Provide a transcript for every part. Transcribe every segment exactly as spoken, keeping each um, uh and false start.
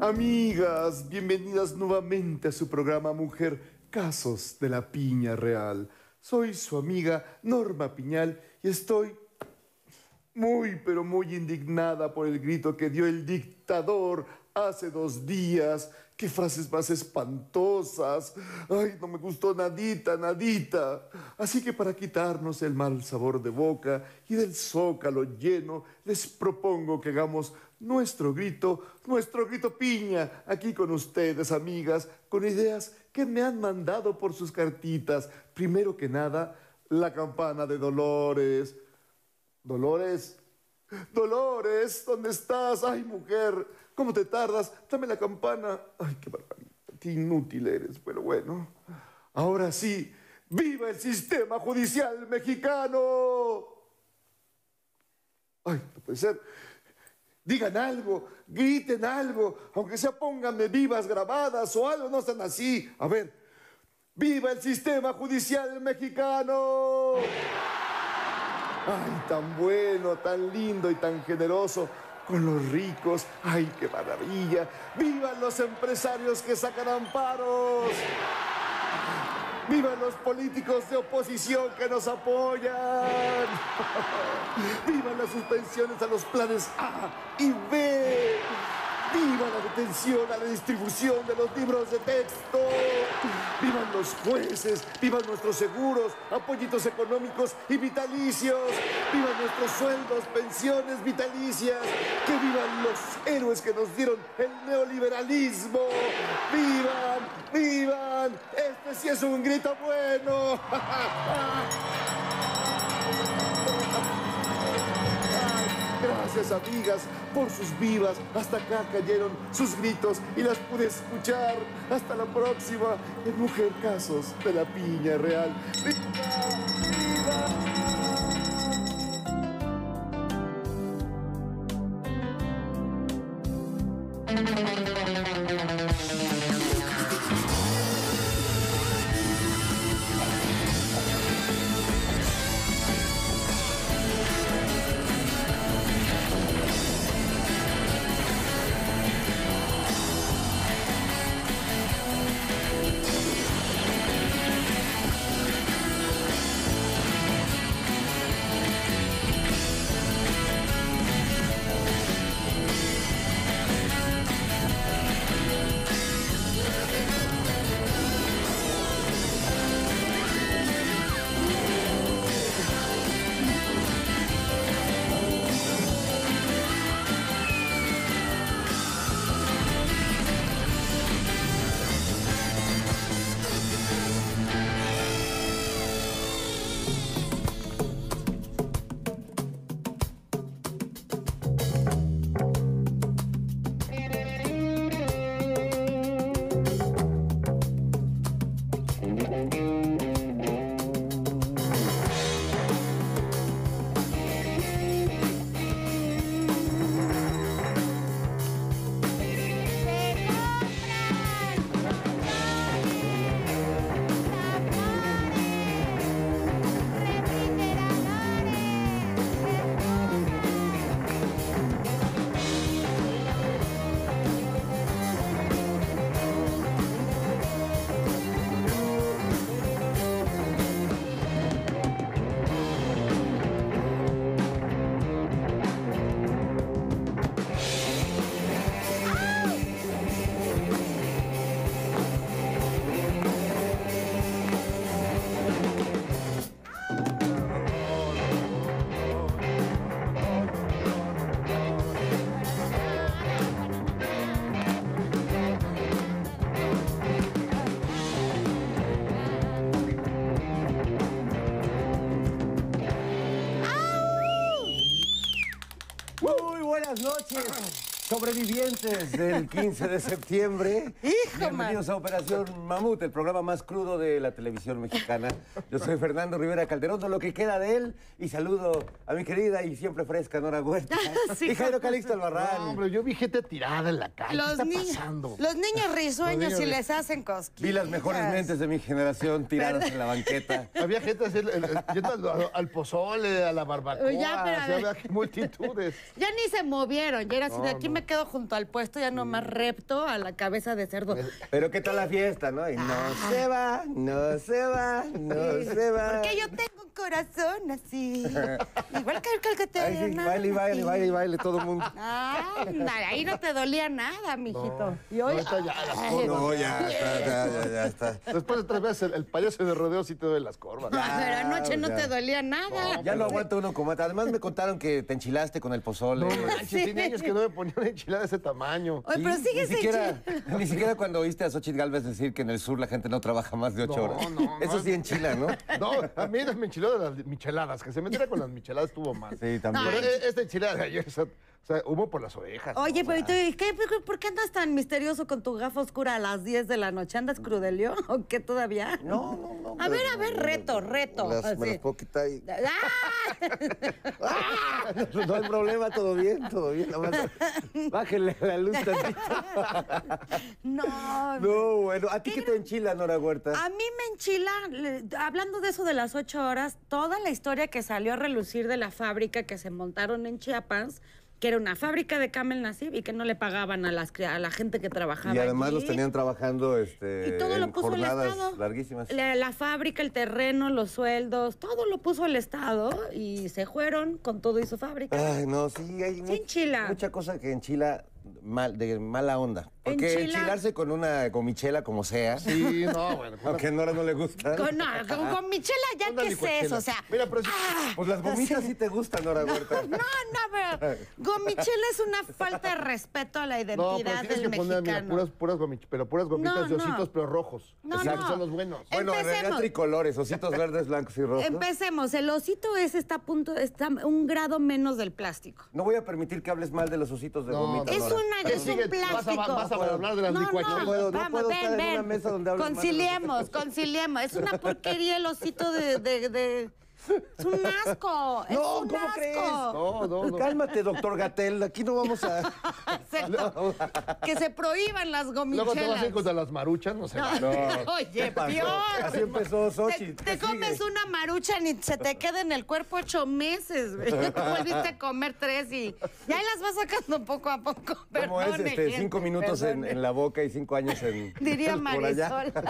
Amigas, bienvenidas nuevamente a su programa Mujer, Casos de la Piña Real. Soy su amiga Norma Piñal y estoy muy, pero muy indignada por el grito que dio el dictador hace dos días. ¡Qué frases más espantosas! ¡Ay, no me gustó nadita, nadita! Así que para quitarnos el mal sabor de boca y del zócalo lleno, les propongo que hagamos nuestro grito, nuestro grito piña, aquí con ustedes, amigas, con ideas que me han mandado por sus cartitas. Primero que nada, la campana de Dolores. Dolores, Dolores, ¿dónde estás? Ay, mujer, ¿cómo te tardas? Dame la campana. Ay, qué barbaridad, qué inútil eres. Pero bueno, ahora sí, ¡viva el sistema judicial mexicano! Ay, no puede ser. Digan algo, griten algo, aunque sea pónganme vivas grabadas o algo, no sean así. A ver, ¡viva el sistema judicial mexicano! Ay, tan bueno, tan lindo y tan generoso con los ricos. Ay, qué maravilla. ¡Vivan los empresarios que sacan amparos! ¡Vivan los políticos de oposición que nos apoyan! ¡Vivan las suspensiones a los planes A y B! ¡Viva la detención a la distribución de los libros de texto! ¡Vivan los jueces! ¡Vivan nuestros seguros, apoyitos económicos y vitalicios! ¡Vivan nuestros sueldos, pensiones vitalicias! ¡Que vivan los héroes que nos dieron el neoliberalismo! ¡Vivan! ¡Vivan! ¡Este sí es un grito bueno! Gracias, amigas, por sus vivas. Hasta acá cayeron sus gritos y las pude escuchar. Hasta la próxima en Mujer, Casos de la Piña Real. ¡Viva! Buenas noches, sobrevivientes del quince de septiembre. ¡Hijo, Bienvenidos man! a Operación Mamut, el programa más crudo de la televisión mexicana. Yo soy Fernando Rivera Calderón, de lo que queda de él, y saludo a mi querida y siempre fresca Nora Huerta Sí, y Jairo Calixto Albarrán. No, hombre, yo vi gente tirada en la calle. Los ¿Qué está niños, pasando? los niños risueños Los si niños les hacen cosquillas. Vi las mejores mentes de mi generación tiradas en la banqueta. Había gente así, el- el- yendo al, al pozole, a la barbacoa. Ya, pero a o sea, ver. había multitudes. Ya ni se movieron, ya era así de No, aquí no. me quedo junto al puesto, ya nomás repto a la cabeza de cerdo. Pero ¿qué tal la fiesta, no? Y no se va, no se va, no se va. Porque yo tengo un corazón así. Igual que el que el que te Ay, sí, baile, baile, baile, baile, todo el mundo. Ah, ahí no te dolía nada, mijito. Y hoy, No, está ya, las ay, corvas. No, ya está, ya, ya, ya está. Después de tres veces el, el payaso de rodeo sí te duele las corvas. pero anoche no ya. te dolía nada. Ya lo aguanta uno como... Además me contaron que te enchilaste con el pozole. No manches, Sí. tiene años que no me ponía una enchilada de ese tamaño. Oye, pero Sí, sigues ni siquiera, enchilado. ni siquiera cuando oíste a Xochitl Gálvez decir que en el sur la gente no trabaja más de ocho No, horas. no, Eso no. sí enchila, ¿no? No, a mí me enchiló de las micheladas, que se metiera con las micheladas estuvo mal. Sí, también. Pero e- esta enchilada de ayer, o sea, o sea, humo por las orejas. Oye, ¿no? pero ¿y tú, ¿qué, por, por qué andas tan misterioso con tu gafa oscura a las diez de la noche? ¿Andas crudelio o qué todavía? No, no, no. A ver, a ver, reto, reto. Me las, me así. las puedo quitar y... ¡Ah! No hay problema, todo bien, todo bien. Nada más bájenle la luz tantito. No. No, bueno, ¿a ti qué te enchila, Nora Huerta? A mí me enchila, le- hablando de eso de las ocho horas, toda la historia que salió a relucir de la fábrica que se montaron en Chiapas, que era una fábrica de Camel Nasib y que no le pagaban a, las, cri- a la gente que trabajaba Y además allí. los tenían trabajando este, Y todo lo en puso el jornadas Estado. larguísimas. La, la fábrica, el terreno, los sueldos, todo lo puso el Estado y se fueron con todo y su fábrica. Ay, no, sí, hay mu- enchila. mucha cosa que enchila mal, de mala onda. Porque Enchila. enchilarse con una gomichela como sea, Sí, no, bueno. aunque a Nora no le gusta. Con, no, con, con Michela, ya Una qué es licuachela. eso, o sea. Mira, pero sí- ah, Pues las gomitas sí te gustan, Nora Huerta. No, no, pero gomichela es una falta de respeto a la No, pero identidad tienes del que poner, mira, mexicano. puras, puras gomitas, pero puras gomitas No, de no. ositos, pero rojos. No, Exacto, no. son los buenos. Bueno, en realidad Empecemos. tricolores, ositos verdes, blancos y rojos. Empecemos, el osito ese está a punto, está un grado menos del plástico. No voy a permitir que hables mal de los ositos de No, gomita, Es, Nora. una, es Sigue, un vas a- plástico. vas a hablar de las no, licuachelas. no, puedo, no vamos, puedo ven, estar en ven. una mesa donde hables mal de los Conciliemos, conciliemos. Es una porquería el osito de... de, de- Es un asco, es No, un ¿cómo asco. crees? No, no, no. Cálmate, doctor Gatel. Aquí no vamos a... Exacto. Que se prohíban las gomichelas. Luego te vas a ir contra las maruchas, no sé. No. Oye, peor. Así empezó Te, Xochitl. te comes una marucha ni se te queda en el cuerpo ocho meses, güey. Ya te volviste a comer tres y ya las vas sacando poco a poco. Como es Perdone, este, gente, cinco minutos en, perdone. en la boca y cinco años en... Diría por allá. Marisol.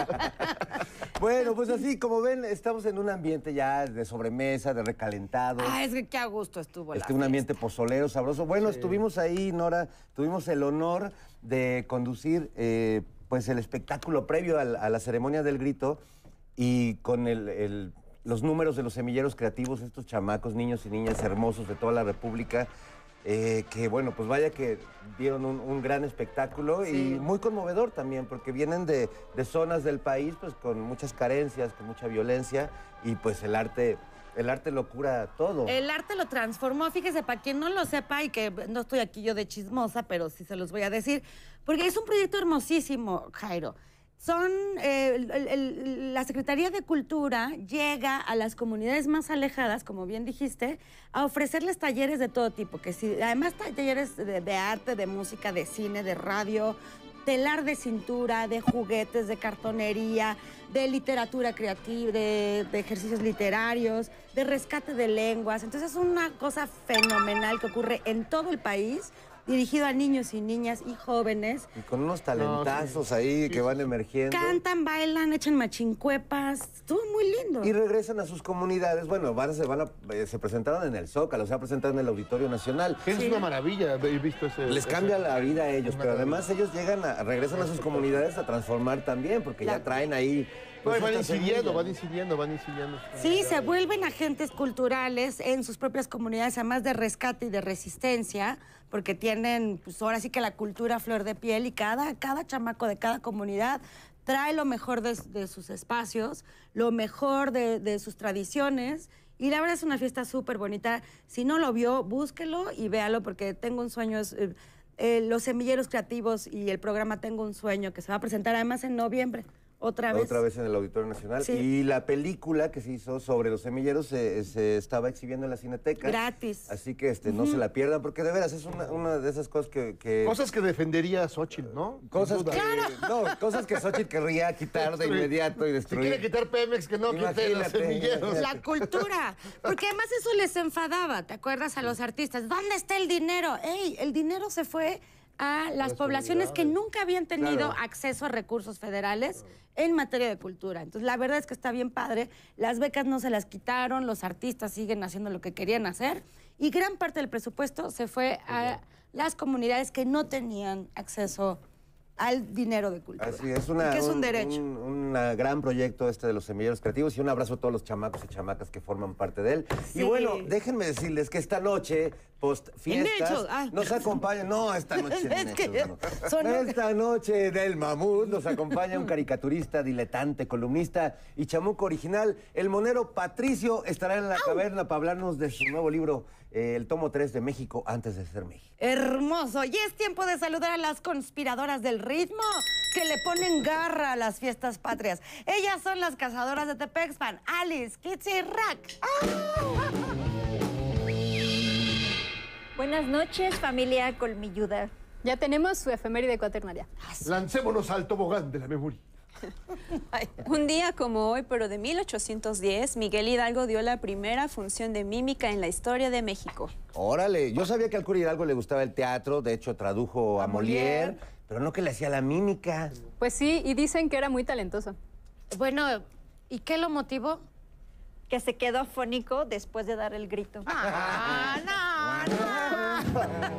Bueno, pues así, como ven, estamos en un ambiente ya de sobremesa, de recalentado. Ah, es que qué a gusto estuvo Este, la un fiesta. ambiente pozolero, sabroso. Bueno, estuvimos ahí, Nora, tuvimos el honor de conducir eh, pues el espectáculo previo al- a, la ceremonia del grito y con el, el- los números de los semilleros creativos, estos chamacos, niños y niñas hermosos de toda la República, eh, que bueno, pues vaya que dieron un, un gran espectáculo Sí. y muy conmovedor también, porque vienen de, de zonas del país pues con muchas carencias, con mucha violencia y pues el arte... El arte lo cura todo. El arte lo transformó, fíjese, para quien no lo sepa y que no estoy aquí yo de chismosa, pero sí se los voy a decir, porque es un proyecto hermosísimo, Jairo. Son, eh, el- el- la Secretaría de Cultura llega a las comunidades más alejadas, como bien dijiste, a ofrecerles talleres de todo tipo, que sí, además talleres de, de arte, de música, de cine, de radio, telar de cintura, de juguetes, de cartonería, de literatura creativa, de, de ejercicios literarios, de rescate de lenguas. Entonces es una cosa fenomenal que ocurre en todo el país, dirigido a niños y niñas y jóvenes. Y con unos talentazos ahí que van emergiendo. Cantan, bailan, echan machincuepas. Estuvo muy lindo. Y regresan a sus comunidades. Bueno, van, a- se, van a- eh, se presentaron en el Zócalo, se ha presentado en el Auditorio Nacional. Que es Sí. una maravilla, he visto ese... Les ese- cambia la vida a ellos, Una pero maravilla. además ellos llegan a, regresan a sus comunidades a transformar también, porque ya La- traen ahí... No, pues, y van esta incidiendo, semilla. van incidiendo, van incidiendo. Sí, se vuelven agentes culturales en sus propias comunidades, además de rescate y de resistencia, porque tienen, pues ahora sí que la cultura a flor de piel y cada, cada chamaco de cada comunidad trae lo mejor de, de sus espacios, lo mejor de, de sus tradiciones. Y la verdad es una fiesta súper bonita. Si no lo vio, búsquelo y véalo, porque Tengo un sueño, es, eh, eh, los semilleros creativos y el programa Tengo un sueño, que se va a presentar además en noviembre. Otra vez. Otra vez en el Auditorio Nacional. Sí. Y la película que se hizo sobre los semilleros se, se estaba exhibiendo en la Cineteca. Gratis. Así que este, no se la pierdan, porque de veras es una, una de esas cosas que... que- Cosas que defendería Xochitl, ¿no? Sin Cosas duda. que, no, cosas que Xochitl querría quitar de inmediato y Si destruir. quiere quitar Pemex, que no quite los Imagínate, semilleros. La cultura. Porque además eso les enfadaba, ¿te acuerdas? A los artistas. ¿Dónde está el dinero? ¡Ey! El dinero se fue a las poblaciones que nunca habían tenido Claro. acceso a recursos federales en materia de cultura. Entonces, la verdad es que está bien padre. Las becas no se las quitaron, los artistas siguen haciendo lo que querían hacer y gran parte del presupuesto se fue a las comunidades que no tenían acceso al dinero de cultura. Así es, una, que es un, un derecho. Un, un gran proyecto este de los semilleros creativos y un abrazo a todos los chamacos y chamacas que forman parte de él. Sí. Y bueno, déjenme decirles que esta noche, post fiestas, Inechos, ah. nos acompaña, no, esta noche en Es que Inechos, no. son- Esta noche del mamut nos acompaña un caricaturista, diletante, columnista y chamuco original. El monero Patricio estará en la caverna para hablarnos de su nuevo libro, eh, el tomo tres de México antes de ser México. Hermoso. Y es tiempo de saludar a las conspiradoras del ritmo que le ponen garra a las fiestas patrias. Ellas son las cazadoras de Tepexpan, Alice, Kitsi y Rack. Buenas noches, familia colmilluda. Ya tenemos su efeméride cuaternaria. Lancémonos al tobogán de la memoria. Un día como hoy, pero de mil ochocientos diez, Miguel Hidalgo dio la primera función de mímica en la historia de México. Órale, yo sabía que al cura Hidalgo le gustaba el teatro, de hecho tradujo a, Molière, pero no que le hacía la mímica. Pues sí, y dicen que era muy talentoso. Bueno, ¿y qué lo motivó? Que se quedó afónico después de dar el grito. Ah, no,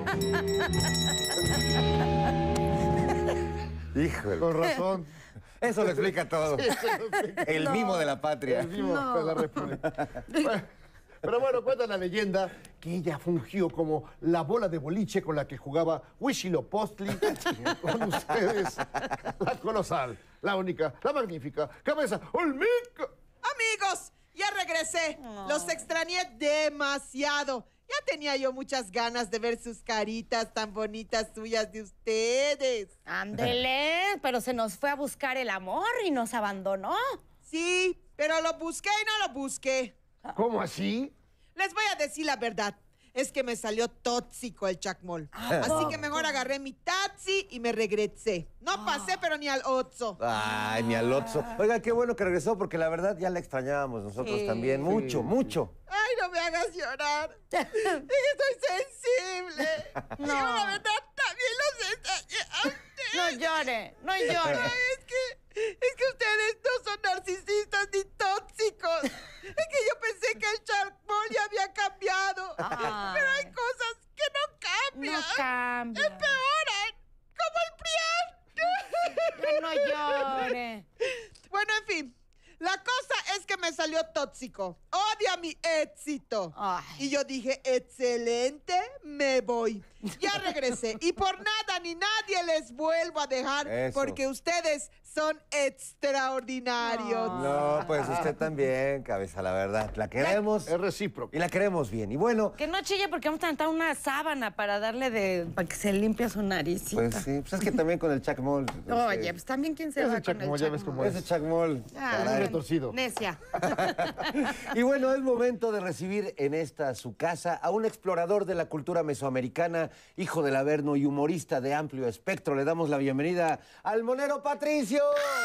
no. Híjole. Con razón. Eso lo explica todo. El mimo de la patria. El mismo de la República. Bueno, pero bueno, cuenta la leyenda que ella fungió como la bola de boliche con la que jugaba Huitzilopochtli. Con ustedes, la colosal, la única, la magnífica, cabeza olmeca. Amigos, ya regresé. Los extrañé demasiado. Ya tenía yo muchas ganas de ver sus caritas tan bonitas suyas de ustedes. Ándele, pero se nos fue a buscar el amor y nos abandonó. Sí, pero lo busqué y no lo busqué. ¿Cómo así? Les voy a decir la verdad. Es que me salió tóxico el chacmol. Así que mejor agarré mi taxi y me regresé. No pasé, pero ni al Otso. Ay, mi Alotso. Oiga, qué bueno que regresó, porque la verdad ya la extrañábamos nosotros Sí. también. Mucho, mucho. Ay, no me hagas llorar. Es que estoy sensible. No. Yo la verdad también los extrañé a ustedes. No llore, no llore. Ay, es que, es que ustedes no son narcisistas ni tóxicos. Es que yo pensé que el chacmol ya había cambiado. Ay. Pero hay cosas que no cambian. No cambia. Empeoran. Como el Prián. Ya no llore. Bueno, en fin. La cosa es que me salió tóxico. Odia mi éxito. Ay. Y yo dije, excelente, me voy. Ya regresé. Y por nada ni nadie les vuelvo a dejar Eso. porque ustedes son extraordinarios. No, pues usted también, cabeza, la verdad. La queremos Es recíproco. y la queremos bien. Y bueno, Que no chille porque vamos a tentar una sábana para darle de... para que se limpie su naricita. pues sí, pues es que también con el chacmol. Oye, pues también quién se Ese va con chacmol, el ya ves chacmol? cómo es. Ese chacmol. Ah, Es retorcido. Necia. Y bueno, es momento de recibir en esta su casa a un explorador de la cultura mesoamericana, hijo del Averno y humorista de amplio espectro. Le damos la bienvenida al monero Patricio.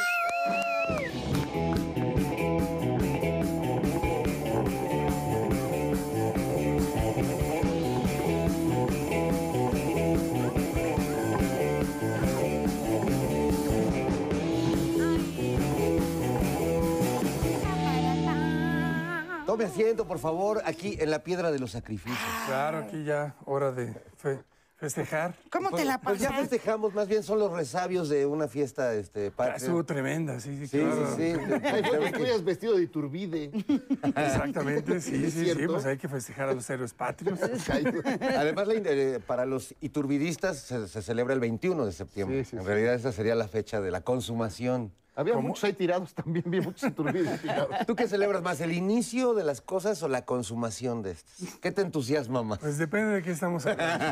Tome asiento, por favor, aquí en la piedra de los sacrificios. Claro, aquí ya hora de fe- festejar. ¿Cómo te la Pues ya pasaste? festejamos, más bien son los resabios de una fiesta este, Ah, patria. estuvo tremenda, sí, sí, Sí, claro. sí, sí. Ay, fue que tú ibas vestido de Iturbide. Exactamente, sí, ¿Es sí, sí, cierto? pues hay que festejar a los héroes patrios. Además, la in- eh, para los iturbidistas se, se celebra el veintiuno de septiembre. Sí, sí, en sí. realidad esa sería la fecha de la consumación. Había ¿Cómo? muchos ahí tirados también, vi muchos Iturbides tirados. ¿Tú qué celebras más, el inicio de las cosas o la consumación de estas? ¿Qué te entusiasma más? Pues depende de qué estamos hablando.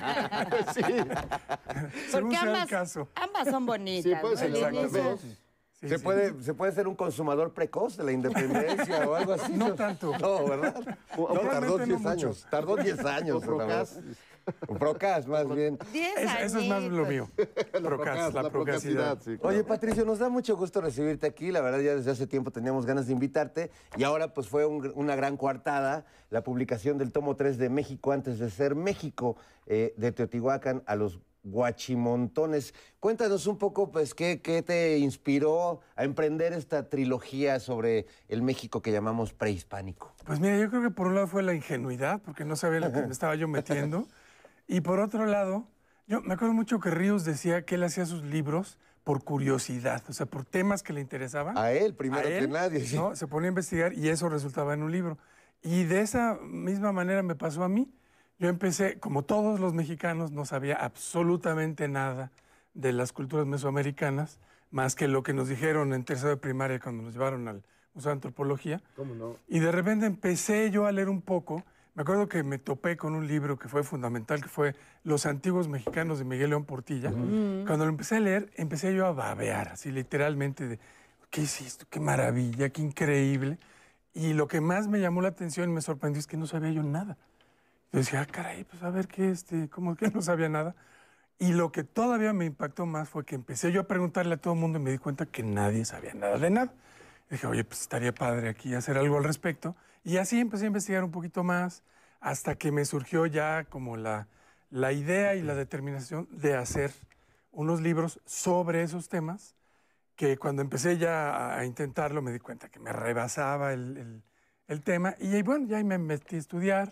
Sí. Según Porque sea el ambas, caso. ambas son bonitas. Sí, puedes ¿no? El celebrar las inicio- dos. Sí, ¿Se, sí. Puede, ¿Se puede ser un consumador precoz de la independencia o algo así? No tanto. No, ¿verdad? No, Realmente tardó no diez mucho. años. Tardó diez años. O Procas. Un Procas, más bien. Diez Es- eso es más lo añitos. mío. La Procas, procas- la la procacidad. procacidad, sí. Oye, Patricio, nos da mucho gusto recibirte aquí. La verdad, ya desde hace tiempo teníamos ganas de invitarte. Y ahora, pues, fue un- una gran coartada la publicación del tomo tres de México antes de ser México, eh, de Teotihuacán a los Guachimontones. Cuéntanos un poco, pues, ¿qué, qué te inspiró a emprender esta trilogía sobre el México que llamamos prehispánico? Pues mira, yo creo que por un lado fue la ingenuidad, porque no sabía lo que me estaba yo metiendo. Y por otro lado, yo me acuerdo mucho que Ríos decía que él hacía sus libros por curiosidad, o sea, por temas que le interesaban. A él, primero A que él, nadie. sí. ¿no? Se ponía a investigar y eso resultaba en un libro. Y de esa misma manera me pasó a mí. Yo empecé, como todos los mexicanos, no sabía absolutamente nada de las culturas mesoamericanas, más que lo que nos dijeron en tercero de primaria cuando nos llevaron al Museo de Antropología. ¿Cómo no? Y de repente empecé yo a leer un poco. Me acuerdo que me topé con un libro que fue fundamental, que fue Los antiguos mexicanos de Miguel León Portilla. Cuando lo empecé a leer, empecé yo a babear, así literalmente, de ¿qué es esto? ¡Qué maravilla! ¡Qué increíble! Y lo que más me llamó la atención y me sorprendió es que no sabía yo nada. Yo decía, ah, caray, pues a ver qué, este, ¿cómo que no sabía nada? Y lo que todavía me impactó más fue que empecé yo a preguntarle a todo el mundo y me di cuenta que nadie sabía nada de nada. Y dije, oye, pues estaría padre aquí hacer algo al respecto. Y así empecé a investigar un poquito más hasta que me surgió ya como la, la idea y la determinación de hacer unos libros sobre esos temas, que cuando empecé ya a, a intentarlo me di cuenta que me rebasaba el, el, el tema. Y ahí, bueno, ya me metí a estudiar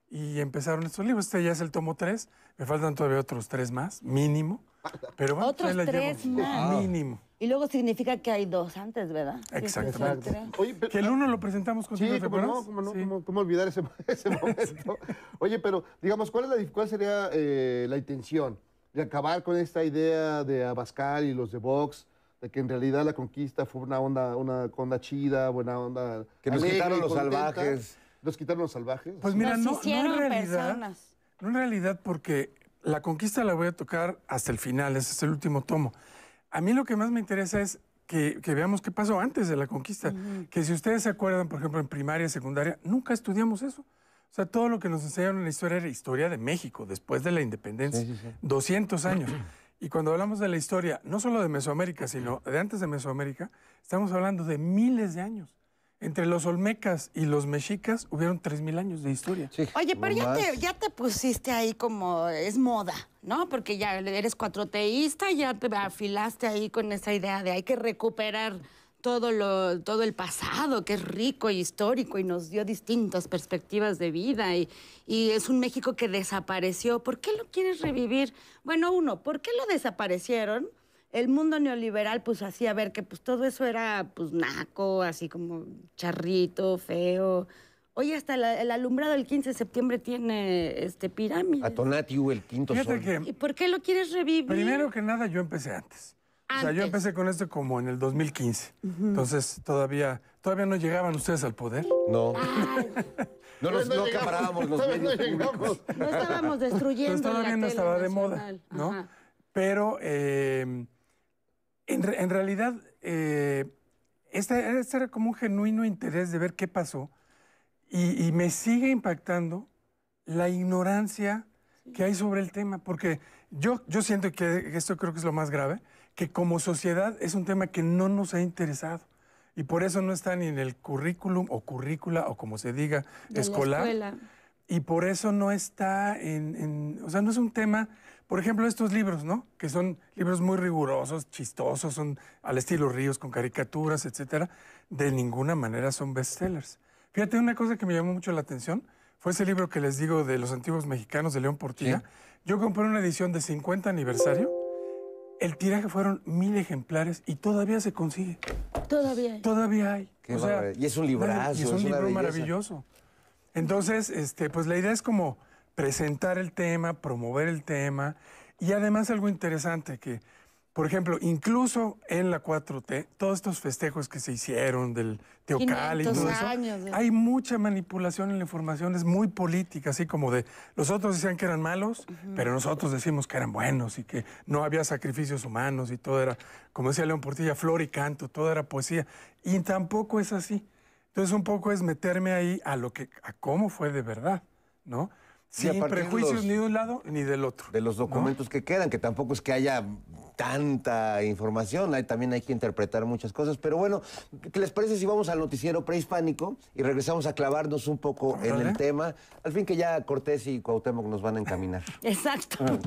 y empezaron estos libros. Este ya es el tomo tres, me faltan todavía otros tres más, mínimo. Pero bueno, Otros ahí la tres llevo. más. Mínimo. Y luego significa que hay dos antes, ¿verdad? Exactamente. Exacto. Oye, pero- Que el uno lo presentamos contigo, Sí, ¿te cómo no, acuerdas? cómo no, Sí. cómo, cómo olvidar ese, ese momento. Oye, pero digamos, ¿cuál, es la, dif- cuál sería eh, la intención de acabar con esta idea de Abascal y los de Vox, de que en realidad la conquista fue una onda, una onda chida, buena onda Que nos alegre quitaron y los contenta? salvajes. Nos quitaron los salvajes. Pues mira, Nos no, no hicieron en realidad. personas. No en realidad, porque la conquista la voy a tocar hasta el final, ese es el último tomo. A mí lo que más me interesa es que, que veamos qué pasó antes de la conquista. Que si ustedes se acuerdan, por ejemplo, en primaria, secundaria, nunca estudiamos eso. O sea, todo lo que nos enseñaron en la historia era historia de México, después de la independencia. doscientos años. Y cuando hablamos de la historia, no solo de Mesoamérica, sino de antes de Mesoamérica, estamos hablando de miles de años. Entre los olmecas y los mexicas hubieron tres mil años de historia. Sí, Oye, pero ya nomás. te, ya te pusiste ahí como es moda, ¿no? Porque ya eres cuatroteísta, ya te afilaste ahí con esa idea de hay que recuperar todo, lo, todo el pasado, que es rico y histórico y nos dio distintas perspectivas de vida. Y, y es un México que desapareció. ¿Por qué lo quieres revivir? Bueno, uno, ¿por qué lo desaparecieron? El mundo neoliberal pues hacía ver que pues todo eso era pues naco, así como charrito, feo. Oye, hasta la- el alumbrado del quince de septiembre tiene este pirámides. Atonatiu, el quinto Fíjate sol. que ¿Y por qué lo quieres revivir? primero que nada yo empecé antes. O sea, yo Antes. empecé con esto como en el dos mil quince. Entonces todavía, todavía no llegaban ustedes al poder. No. Ay, No, nos, no llegamos, acaparábamos los todavía no medios llegamos. públicos. no estábamos destruyendo Entonces todavía la no tele estaba de moda, nacional. ¿no? Ajá. Pero eh, en, re- en realidad, eh, este, este era como un genuino interés de ver qué pasó y, y me sigue impactando la ignorancia que hay sobre el tema, porque yo, yo siento que esto creo que es lo más grave, que como sociedad es un tema que no nos ha interesado y por eso no está ni en el currículum o currícula o como se diga, De la escolar. escuela. Y por eso no está en, en- o sea, no es un tema, por ejemplo, estos libros, ¿no? Que son libros muy rigurosos, chistosos, son al estilo Ríos, con caricaturas, etcétera. De ninguna manera son bestsellers. Fíjate, una cosa que me llamó mucho la atención fue ese libro que les digo de los antiguos mexicanos de León Portilla. Yo compré una edición de cincuenta aniversario. El tiraje fueron mil ejemplares y todavía se consigue. Todavía. Todavía hay. Qué barbaridad. Y es un librazo, Y es un es una libro belleza. maravilloso. Entonces, este, pues la idea es como presentar el tema, promover el tema y además algo interesante que Por ejemplo, incluso en la cuatro T, todos estos festejos que se hicieron del Teocal y todo eso, años, ¿eh? hay mucha manipulación en la información, es muy política, así como de los otros decían que eran malos, uh-huh. pero nosotros decimos que eran buenos y que no había sacrificios humanos y todo era, como decía León Portilla, flor y canto, todo era poesía. Y tampoco es así. Entonces un poco es meterme ahí a lo que, a cómo fue de verdad, ¿no? Sí, Sin prejuicios los, ni de un lado ni del otro. De los documentos ¿no? que quedan, que tampoco es que haya tanta información, hay, también hay que interpretar muchas cosas. Pero bueno, ¿qué les parece si vamos al noticiero prehispánico y regresamos a clavarnos un poco ¿Vale? en el tema? Al fin que ya Cortés y Cuauhtémoc nos van a encaminar. Exacto. Ah.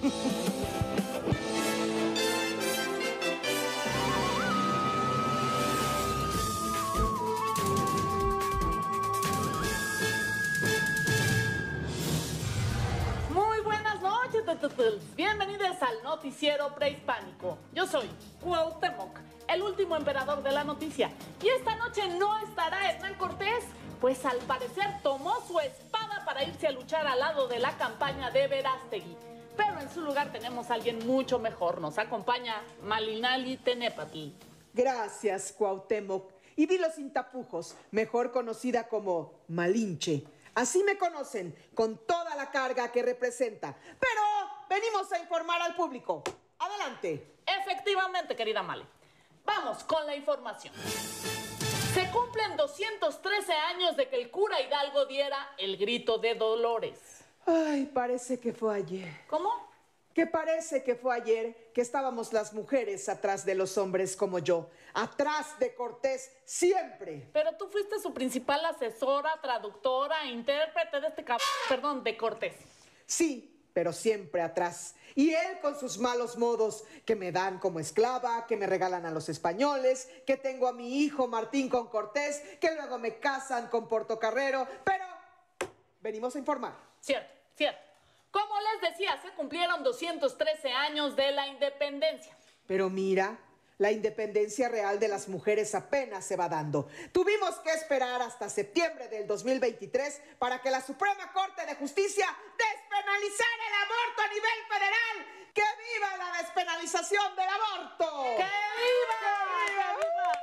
Bienvenidos al noticiero prehispánico. Yo soy Cuauhtémoc, el último emperador de la noticia. Y esta noche no estará Hernán Cortés, pues al parecer tomó su espada para irse a luchar al lado de la campaña de Verástegui. Pero en su lugar tenemos a alguien mucho mejor. Nos acompaña Malinali Tenépatl. Gracias, Cuauhtémoc. Y dilo sin tapujos, mejor conocida como Malinche. Así me conocen, con toda la carga que representa. Pero venimos a informar al público. Adelante. Efectivamente, querida Mali. Vamos con la información. Se cumplen doscientos trece años de que el cura Hidalgo diera el grito de Dolores. Ay, parece que fue ayer. ¿Cómo? Que parece que fue ayer que estábamos las mujeres atrás de los hombres como yo. Atrás de Cortés siempre. Pero tú fuiste su principal asesora, traductora, intérprete de este cap... Perdón, de Cortés. Sí, pero siempre atrás. Y él con sus malos modos, que me dan como esclava, que me regalan a los españoles, que tengo a mi hijo Martín con Cortés, que luego me casan con Portocarrero. Pero venimos a informar. Cierto, cierto. Como les decía, se cumplieron doscientos trece años de la independencia. Pero mira, la independencia real de las mujeres apenas se va dando. Tuvimos que esperar hasta septiembre del dos mil veintitrés para que la Suprema Corte de Justicia despenalizara el aborto a nivel federal. ¡Que viva la despenalización del aborto! ¡Que viva! ¡Que viva!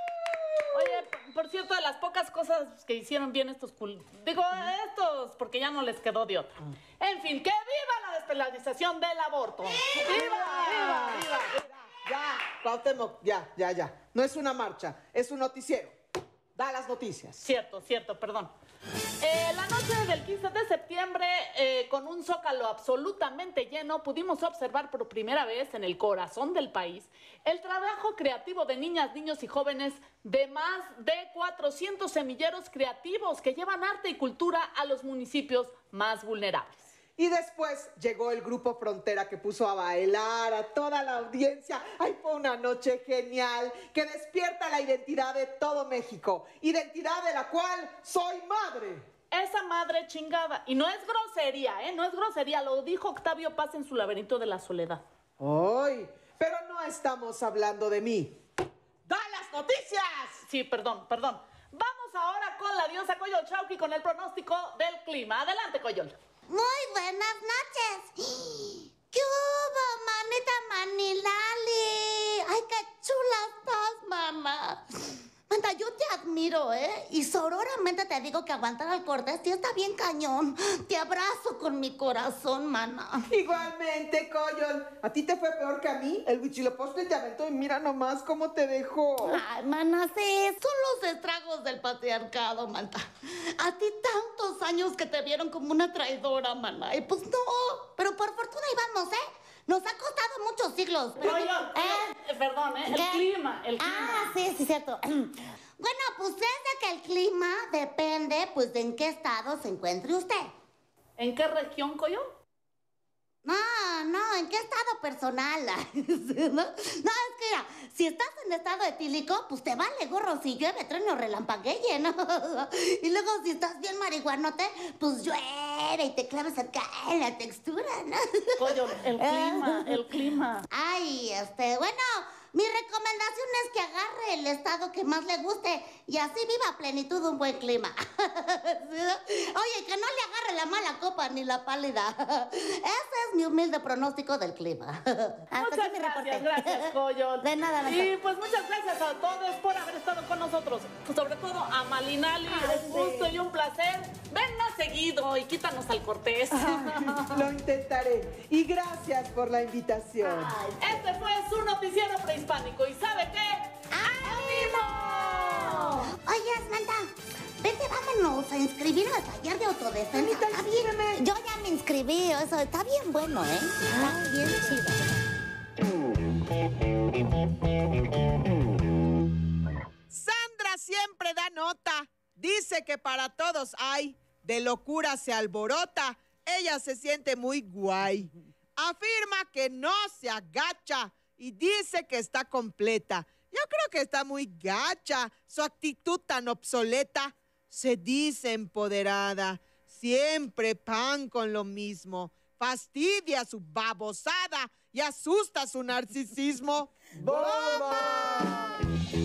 Oye, por cierto, de las pocas cosas que hicieron bien estos cul... Digo, estos, porque ya no les quedó de otra. En fin, ¡que viva la despenalización del aborto! ¡Viva! ¡Viva! ¡Viva! Ya, Cuauhtémoc, ya, ya, ya. No es una marcha, es un noticiero. Da las noticias. Cierto, cierto, perdón. Eh, la noche del quince de septiembre, eh, con un zócalo absolutamente lleno, pudimos observar por primera vez en el corazón del país el trabajo creativo de niñas, niños y jóvenes de más de cuatrocientos semilleros creativos que llevan arte y cultura a los municipios más vulnerables. Y después llegó el Grupo Frontera que puso a bailar a toda la audiencia. ¡Ay, fue una noche genial que despierta la identidad de todo México! Identidad de la cual soy madre. Esa madre chingada. Y no es grosería, ¿eh? No es grosería. Lo dijo Octavio Paz en su Laberinto de la Soledad. ¡Ay! Pero no estamos hablando de mí. ¡Da las noticias! Sí, perdón, perdón. Vamos ahora con la diosa Coyol Chauqui con el pronóstico del clima. Adelante, Coyol. Muy buenas noches. ¿Qué hubo, manita Manilali? Ay, qué chula estás, mamá. Manda, yo te admiro, ¿eh? Y sororamente te digo que aguantar al Cortés sí está bien cañón. Te abrazo con mi corazón, mana. Igualmente, Coyol. ¿A ti te fue peor que a mí? El Huitzilopochtli te aventó y mira nomás cómo te dejó. Ay, mana, sí, son los estragos del patriarcado, manta. A ti tantos años que te vieron como una traidora, mana. Y pues no, pero por fortuna íbamos, ¿eh? Nos ha costado muchos siglos. Pero yo, ¿eh? Perdón, ¿eh? El ¿Qué? clima, el clima. Ah, sí, sí, cierto. Bueno, pues es de que el clima depende, pues, de en qué estado se encuentre usted. ¿En qué región, Coyo? No, no, ¿en qué estado personal? ¿No? No, es que mira, si estás en estado etílico, pues te vale gorro si llueve, trueno o relampaguee, ¿no? Y luego si estás bien marihuanote, pues llueve y te claves acá en la textura, ¿no? Coyo, el clima, el clima. Ay, este, bueno, mi recomendación es que agarre el estado que más le guste y así viva a plenitud un buen clima. Oye, que no le agarre la mala copa ni la pálida. Esa es es mi humilde pronóstico del clima. Hasta Muchas aquí mi reporte. gracias, gracias, Coyol. De nada, Manta. Y pues muchas gracias a todos por haber estado con nosotros. Sobre todo a Malinali, Ay, un gusto sí. y un placer. Ven más seguido y quítanos al Cortés. Ay, lo intentaré. Y gracias por la invitación. Este fue su noticiero prehispánico. ¿Y sabe qué? ¡Ánimo! Oye, Samantha, vete, vámonos a inscribir al taller de autodefensa. Está bien. Yo ya me inscribí, eso está bien bueno, ¿eh? Está bien chido. Sandra siempre da nota. Dice que para todos hay. De locura se alborota. Ella se siente muy guay. Afirma que no se agacha y dice que está completa. Yo creo que está muy gacha. Su actitud tan obsoleta. Se dice empoderada. Siempre pan con lo mismo. Fastidia su babosada y asusta su narcisismo. ¡Bomba!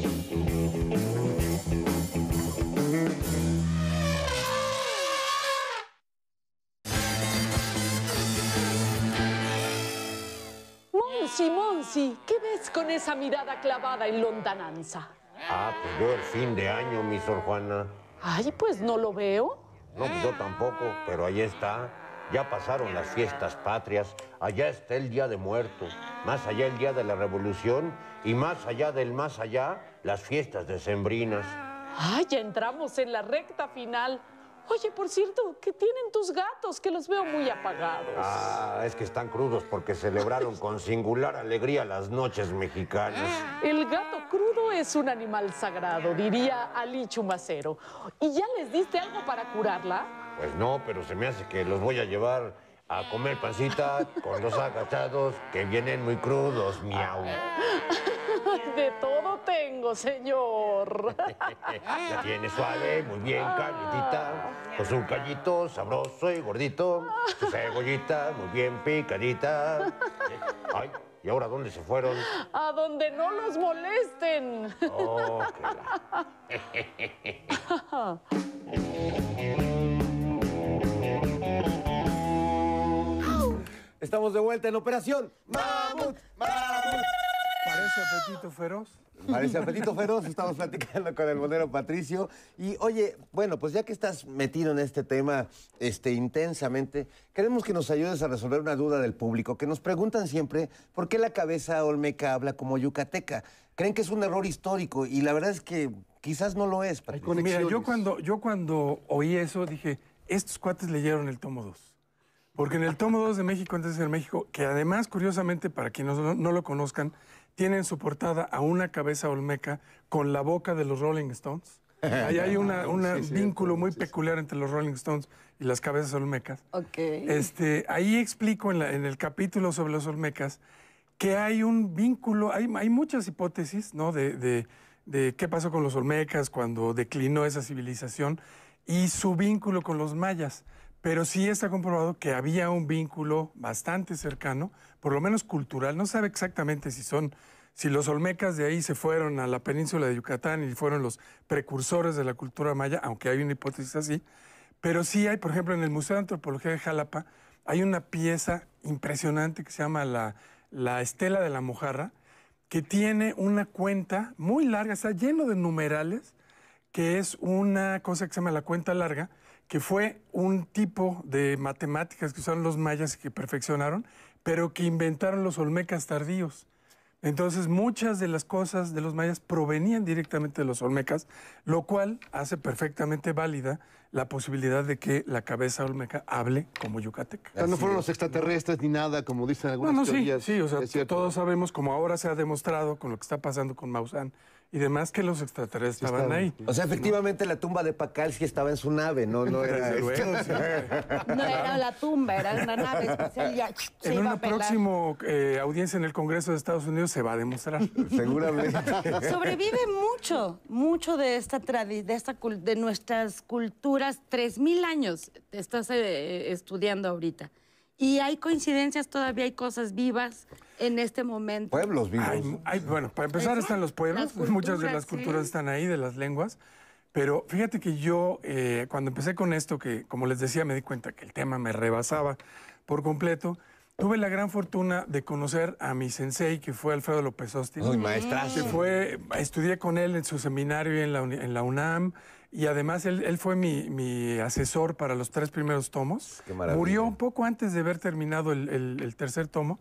Monsi, Monsi, ¿qué ves con esa mirada clavada en lontananza? Ah, pues veo el fin de año, mi Sor Juana. Ay, pues no lo veo. No, pues yo tampoco, pero ahí está. Ya pasaron las fiestas patrias, allá está el Día de Muertos, más allá el Día de la Revolución y más allá del más allá, las fiestas decembrinas. Ay, ya entramos en la recta final. Oye, por cierto, ¿qué tienen tus gatos? Que los veo muy apagados. Ah, es que están crudos porque celebraron con singular alegría las noches mexicanas. El gato crudo es un animal sagrado, diría Ali Chumacero. ¿Y ya les diste algo para curarla? Pues no, pero se me hace que los voy a llevar a comer pancita con los agachados que vienen muy crudos, miau. De todo tengo, señor. La tiene suave, muy bien calientita, con su callito sabroso y gordito, su cebollita muy bien picadita. Ay, ¿y ahora dónde se fueron? A donde no los molesten. Oh, Estamos de vuelta en Operación Mamut, Mamut. ¿Parece apetito feroz? Parece apetito feroz, estamos platicando con el monero Patricio. Y oye, bueno, pues ya que estás metido en este tema este, intensamente, queremos que nos ayudes a resolver una duda del público, que nos preguntan siempre por qué la cabeza olmeca habla como yucateca. Creen que es un error histórico y la verdad es que quizás no lo es, Patricio. Mira, yo cuando, yo cuando oí eso dije, estos cuates leyeron el tomo dos. Porque en el tomo dos de México antes de México, que además, curiosamente, para quienes no, no lo conozcan, tienen su portada a una cabeza olmeca con la boca de los Rolling Stones. Ahí hay un sí, vínculo muy sí, peculiar sí. entre los Rolling Stones y las cabezas olmecas. Okay. Este, ahí explico en, la, en el capítulo sobre los olmecas que hay un vínculo, hay, hay muchas hipótesis, ¿no? de, de, de qué pasó con los olmecas cuando declinó esa civilización y su vínculo con los mayas. Pero sí está comprobado que había un vínculo bastante cercano, por lo menos cultural. No sabe exactamente si son, si los olmecas de ahí se fueron a la península de Yucatán y fueron los precursores de la cultura maya, aunque hay una hipótesis así. Pero sí hay, por ejemplo, en el Museo de Antropología de Jalapa, hay una pieza impresionante que se llama la, la Estela de la Mojarra, que tiene una cuenta muy larga, está lleno de numerales, que es una cosa que se llama la cuenta larga, que fue un tipo de matemáticas que usaron los mayas y que perfeccionaron, pero que inventaron los olmecas tardíos. Entonces, muchas de las cosas de los mayas provenían directamente de los olmecas, lo cual hace perfectamente válida la posibilidad de que la cabeza olmeca hable como yucateca. O sea, no fueron los extraterrestres ni nada, como dicen algunas no, no, teorías. Sí, sí, o sea, todos sabemos, como ahora se ha demostrado con lo que está pasando con Maussan y demás, que los extraterrestres sí, estaban ahí. O sea, efectivamente la tumba de Pacal sí estaba en su nave, no, no era... Desde luego, sí. No era la tumba, era una nave especial. Ya, se en iba una a pelar. próxima eh, audiencia en el Congreso de Estados Unidos se va a demostrar. Seguramente. Sobrevive mucho, mucho de esta tradi de, esta cul de nuestras culturas. Tres mil años estás eh, estudiando ahorita. Y hay coincidencias, todavía hay cosas vivas en este momento. Pueblos vivos. Hay, hay, bueno, para empezar Exacto. están los pueblos, Culturas, muchas de las culturas sí. están ahí, de las lenguas. Pero fíjate que yo, eh, cuando empecé con esto, que como les decía, me di cuenta que el tema me rebasaba por completo, tuve la gran fortuna de conocer a mi sensei, que fue Alfredo López Austin. Uy, maestrazo. Que fue, estudié con él en su seminario en la, uni- en la UNAM, y además él, él fue mi, mi asesor para los tres primeros tomos. Qué maravilla. Murió un poco antes de haber terminado el, el- el tercer tomo,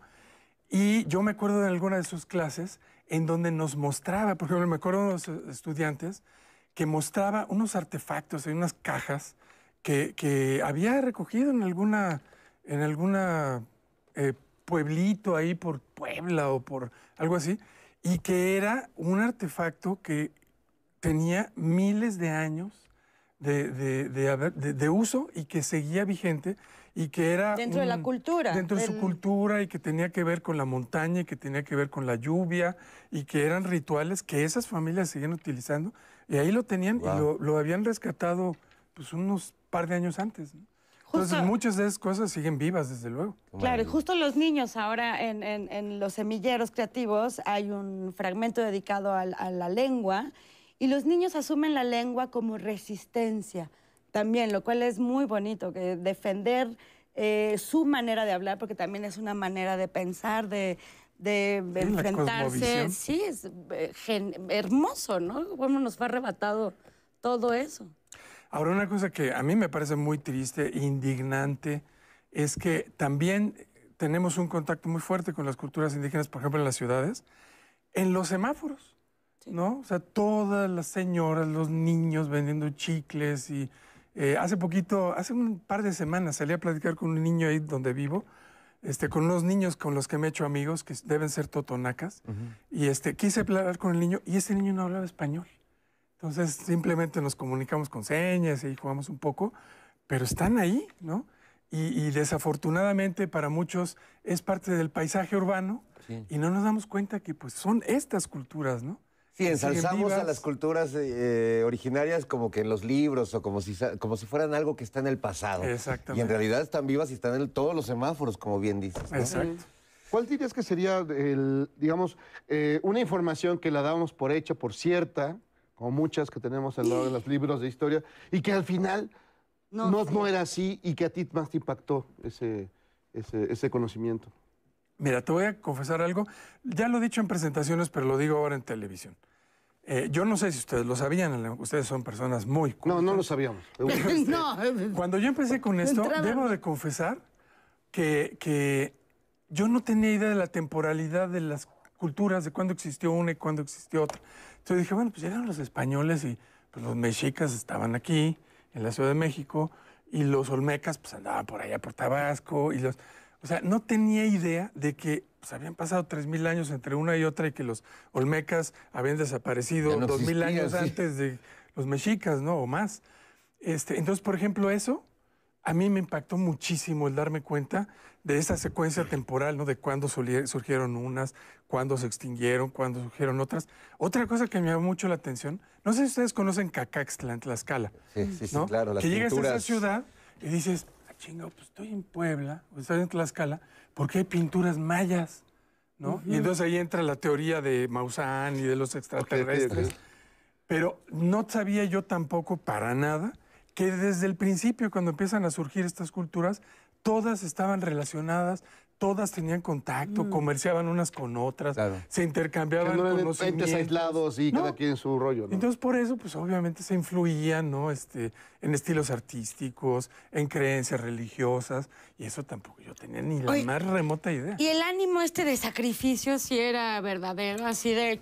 y yo me acuerdo de alguna de sus clases en donde nos mostraba, por ejemplo, me acuerdo de unos estudiantes que mostraba unos artefactos en unas cajas que, que había recogido en alguna, en alguna eh, pueblito ahí por Puebla o por algo así, y que era un artefacto que tenía miles de años de, de- de haber- de- de uso y que seguía vigente y que era... Dentro de la cultura, Dentro de su del- cultura, y que tenía que ver con la montaña y que tenía que ver con la lluvia y que eran rituales que esas familias seguían utilizando, y ahí lo tenían y lo, lo habían rescatado pues unos par de años antes, ¿no? Entonces Justo- muchas de esas cosas siguen vivas, desde luego. Claro, y justo los niños ahora en, en- en los semilleros creativos hay un fragmento dedicado al- a, la lengua, y los niños asumen la lengua como resistencia también, lo cual es muy bonito, que defender eh, su manera de hablar, porque también es una manera de pensar, de, de la enfrentarse. cosmovisión. Sí, es eh, gen- hermoso, ¿no? Cómo nos fue arrebatado todo eso. Ahora, una cosa que a mí me parece muy triste, indignante, es que también tenemos un contacto muy fuerte con las culturas indígenas, por ejemplo, en las ciudades, en los semáforos, ¿no? O sea, todas las señoras, los niños vendiendo chicles y... eh, hace poquito, hace un par de semanas, salí a platicar con un niño ahí donde vivo, este, con unos niños con los que me he hecho amigos, que deben ser totonacas, y este, quise hablar con el niño, y ese niño no hablaba español. Entonces, simplemente nos comunicamos con señas y jugamos un poco, pero están ahí, ¿no? Y, y desafortunadamente para muchos es parte del paisaje urbano, Sí. y no nos damos cuenta que pues son estas culturas, ¿no? Sí, Que siguen ensalzamos a vivas. las culturas eh, originarias como que en los libros o como si, sa- como si fueran algo que está en el pasado. Exactamente. Y en realidad están vivas y están en todos los semáforos, como bien dices, ¿no? Exacto. ¿Cuál dirías que sería, el, digamos, eh, una información que la damos por hecha, por cierta, como muchas que tenemos al lado de los libros de historia, y que al final No, no, sí. no era así y que a ti más te impactó ese, ese, ese conocimiento? Mira, te voy a confesar algo. Ya lo he dicho en presentaciones, pero lo digo ahora en televisión. Eh, yo no sé si ustedes lo sabían, ustedes son personas muy cultas. No, no lo sabíamos. No. Cuando yo empecé con esto, Entraba- debo de confesar que, que yo no tenía idea de la temporalidad de las culturas, de cuándo existió una y cuándo existió otra. Entonces dije, bueno, pues llegaron los españoles y pues, los mexicas estaban aquí, en la Ciudad de México, y los olmecas pues andaban por allá, por Tabasco, y los... O sea, no tenía idea de que pues, habían pasado tres mil años entre una y otra y que los olmecas habían desaparecido Ya no dos mil existían, años sí. antes de los mexicas, ¿no? O más. Este, entonces, por ejemplo, eso a mí me impactó muchísimo el darme cuenta de esa secuencia temporal, ¿no? De cuándo soli- surgieron unas, cuándo se extinguieron, cuándo surgieron otras. Otra cosa que me llamó mucho la atención, no sé si ustedes conocen Cacaxtla, en Tlaxcala. Sí, sí, sí, ¿no? claro. Las que llegas a esa pinturas. ciudad y dices, ah, chinga, pues estoy en Puebla, o estoy en Tlaxcala, porque hay pinturas mayas, ¿no? Y entonces ahí entra la teoría de Maussan y de los extraterrestres. ok, ok. Pero no sabía yo tampoco para nada que desde el principio, cuando empiezan a surgir estas culturas, todas estaban relacionadas, todas tenían contacto, comerciaban unas con otras, Claro. se Que intercambiaban no eran conocimientos. entes aislados y No. cada quien en su rollo, ¿no? Entonces, por eso, pues obviamente se influían, ¿no? Este, en estilos artísticos, en creencias religiosas, y eso tampoco yo tenía ni la Oye, más remota idea. Y el ánimo este de sacrificio sí era verdadero, así de...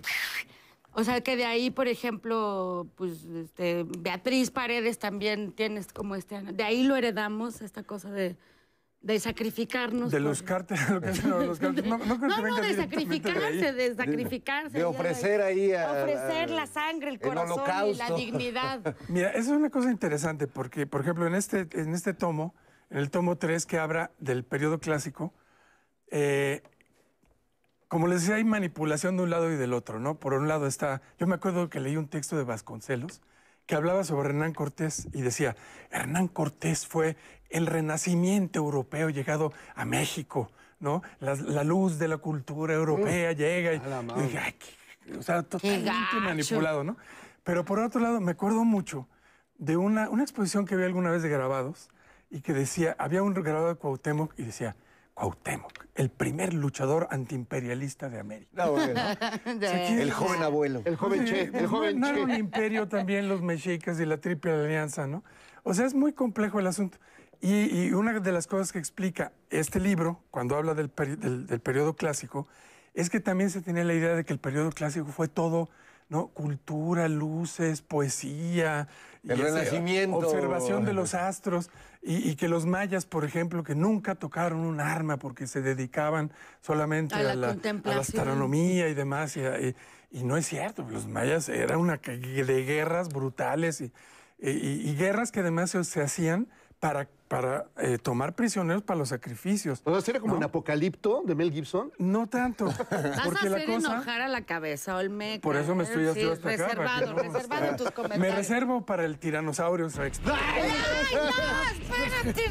O sea, que de ahí, por ejemplo, pues este, Beatriz Paredes también tienes como este... De ahí lo heredamos, esta cosa de, de sacrificarnos. De por- los cárteles, lo que hacen ahora los cárteles. No, no creo que No, no, venga de directamente de ahí. sacrificarse, de sacrificarse. De ya ofrecer ahí a- Ofrecer a- la sangre, el el corazón y la holocausto. dignidad. Mira, eso es una cosa interesante, porque, por ejemplo, en este, en este tomo, en el tomo tres, que habla del periodo clásico, eh, como les decía, hay manipulación de un lado y del otro, ¿no? Por un lado está, yo me acuerdo que leí un texto de Vasconcelos que hablaba sobre Hernán Cortés y decía, Hernán Cortés fue el renacimiento europeo llegado a México, ¿no? La, la luz de la cultura europea llega y, a la y dije, ay, qué- o sea, totalmente gacho. manipulado, ¿no? Pero por otro lado, me acuerdo mucho de una, una exposición que vi alguna vez de grabados y que decía, había un grabado de Cuauhtémoc y decía, Cuauhtémoc, el primer luchador antiimperialista de América. No, bueno. El joven abuelo. El joven Che, el No, joven no era Che. un imperio también los mexicas y la Triple Alianza, ¿no? O sea, es muy complejo el asunto. Y, y una de las cosas que explica este libro, cuando habla del, peri- del, del periodo clásico, es que también se tenía la idea de que el periodo clásico fue todo, ¿no? Cultura, luces, poesía. y El ese- Renacimiento. Observación de los astros. Y, y que los mayas, por ejemplo, que nunca tocaron un arma porque se dedicaban solamente A a la la, a la contemplación. astronomía y demás. Y, y- y no es cierto, los mayas eran una ca- de guerras brutales y, y- y guerras que además se, se hacían para, para eh, tomar prisioneros para los sacrificios. O sea, ¿sería como ¿no? un apocalipto de Mel Gibson? No tanto. Vas a Porque la hacer cosa... enojar a la cabeza, Olmeca. Por eso me estoy Sí, haciendo hasta acá. para que reservado, no- reservado en tus Me comentarios. reservo para el tiranosaurio Rex. ¡Ay, no! ¡Espérate!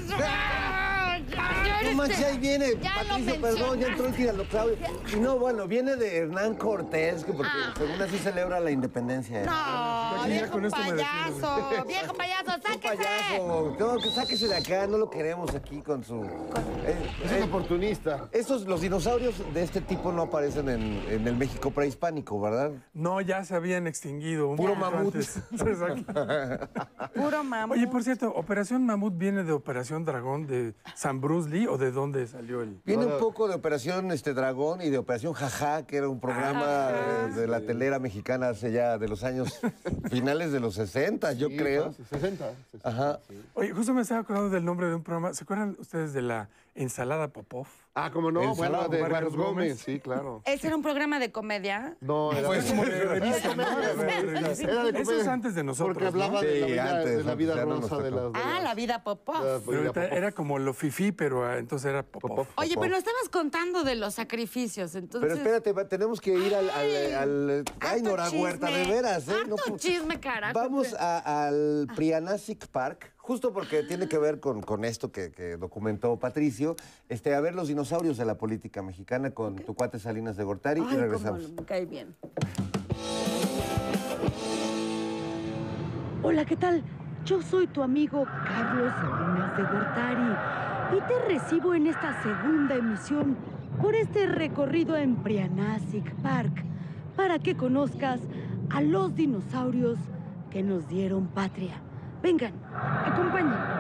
No manches, ahí viene, Ya lo Patricio, perdón, ya entró el tiranosaurio. Y no, bueno, viene de Hernán Cortés, que porque según así celebra la independencia. No, Ya viejo con esto me payaso, viejo payaso, Un sáquese. payaso, no, que sáquese de acá, no lo queremos aquí con su... Eh, Es un oportunista. Estos, los dinosaurios de este tipo no aparecen en, en el México prehispánico, ¿verdad? No, ya se habían extinguido. un Puro poquito mamut. antes. Exacto. Puro mamut. Oye, por cierto, Operación Mamut viene de Operación Dragón de San Bruce Lee o de dónde salió el. Viene un poco de Operación este, Dragón y de Operación Jajá, que era un programa de, de la telera mexicana hace ya de los años finales de los sesenta, yo Sí, creo. fácil, sesenta. sesenta, Ajá. sí. Oye, justo me estaba acordando del nombre de un programa. ¿Se acuerdan ustedes de la ensalada Popov? Ah, ¿cómo no? El Bueno, salado de Vargas Vargas Gómez. Gómez. Sí, claro. ¿Ese era un programa de comedia? No, era Pues, Como de revista, ¿no? Era de Eso es comedia. antes de nosotros. Porque hablaba ¿no? de la Sí, vida, antes, de la vida antes, ya no rosa nos de tocó. las... de Ah, las- la vida Popov. de las- Pero ahorita era como lo fifí, pero ah, entonces era Popov. Popov. Oye, pero nos estabas contando de los sacrificios, entonces... Pero espérate, va- tenemos que ir al... al, al- ay, harto Nora Huerta, de chisme, veras, ¿eh? harto pu- chisme, carajo. Vamos a- al Prianasic Park, justo porque tiene que ver con, con esto que, que documentó Patricio, este, a ver los dinosaurios de la política mexicana con tu cuate Salinas de Gortari Ay, y cómo regresamos. me cae bien. Hola, ¿qué tal? Yo soy tu amigo Carlos Salinas de Gortari y te recibo en esta segunda emisión por este recorrido en Prianasic Park para que conozcas a los dinosaurios que nos dieron patria. Vengan, acompáñenme.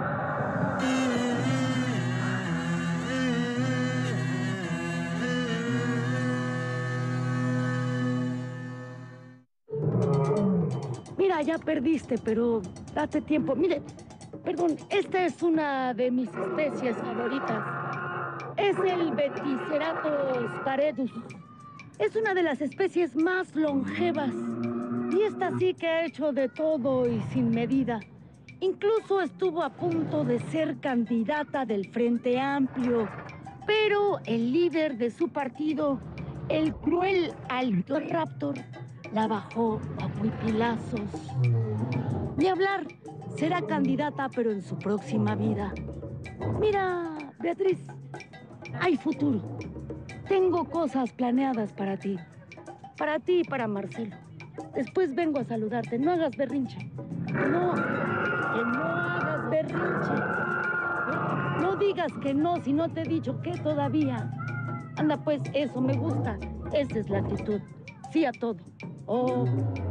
Mira, ya perdiste, pero date tiempo. Mire, perdón, esta es una de mis especies favoritas. Es el Beticeratus paredus. Es una de las especies más longevas. Y esta sí que ha hecho de todo y sin medida. Incluso estuvo a punto de ser candidata del Frente Amplio. Pero el líder de su partido, el cruel Altoraptor, la bajó a huipilazos. Ni hablar, será candidata, pero en su próxima vida. Mira, Beatriz, hay futuro. Tengo cosas planeadas para ti. Para ti y para Marcelo. Después vengo a saludarte. No hagas berrinche. No, que no hagas berrinche. No, no digas que no si no te he dicho que todavía. Anda, pues, eso me gusta. Esa es la actitud. Sí a todo. Oh.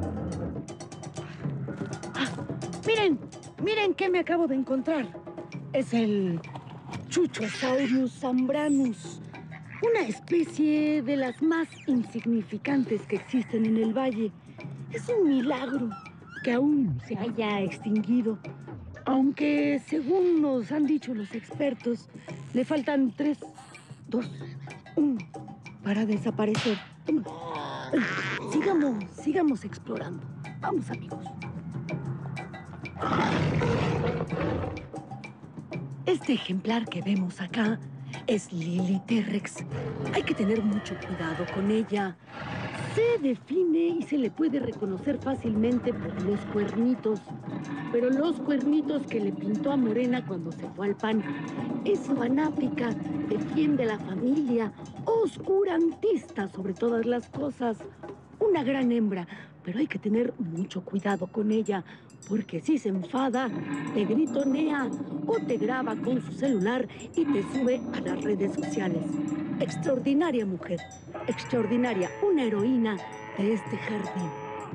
Ah, miren, miren qué me acabo de encontrar. Es el Chuchosaurus zambranus, una especie de las más insignificantes que existen en el valle. Es un milagro que aún se haya extinguido, aunque según nos han dicho los expertos, le faltan tres, dos, uno para desaparecer. Sigamos, sigamos explorando. Vamos, amigos. Este ejemplar que vemos acá es Liliterrex. Hay que tener mucho cuidado con ella. Se define y se le puede reconocer fácilmente por los cuernitos. Pero los cuernitos que le pintó a Morena cuando se fue al P A N. Eso anáfrica, defiende a la familia, oscurantista sobre todas las cosas. Una gran hembra, pero hay que tener mucho cuidado con ella, porque si se enfada, te gritonea o te graba con su celular y te sube a las redes sociales. Extraordinaria mujer, extraordinaria, una heroína de este jardín.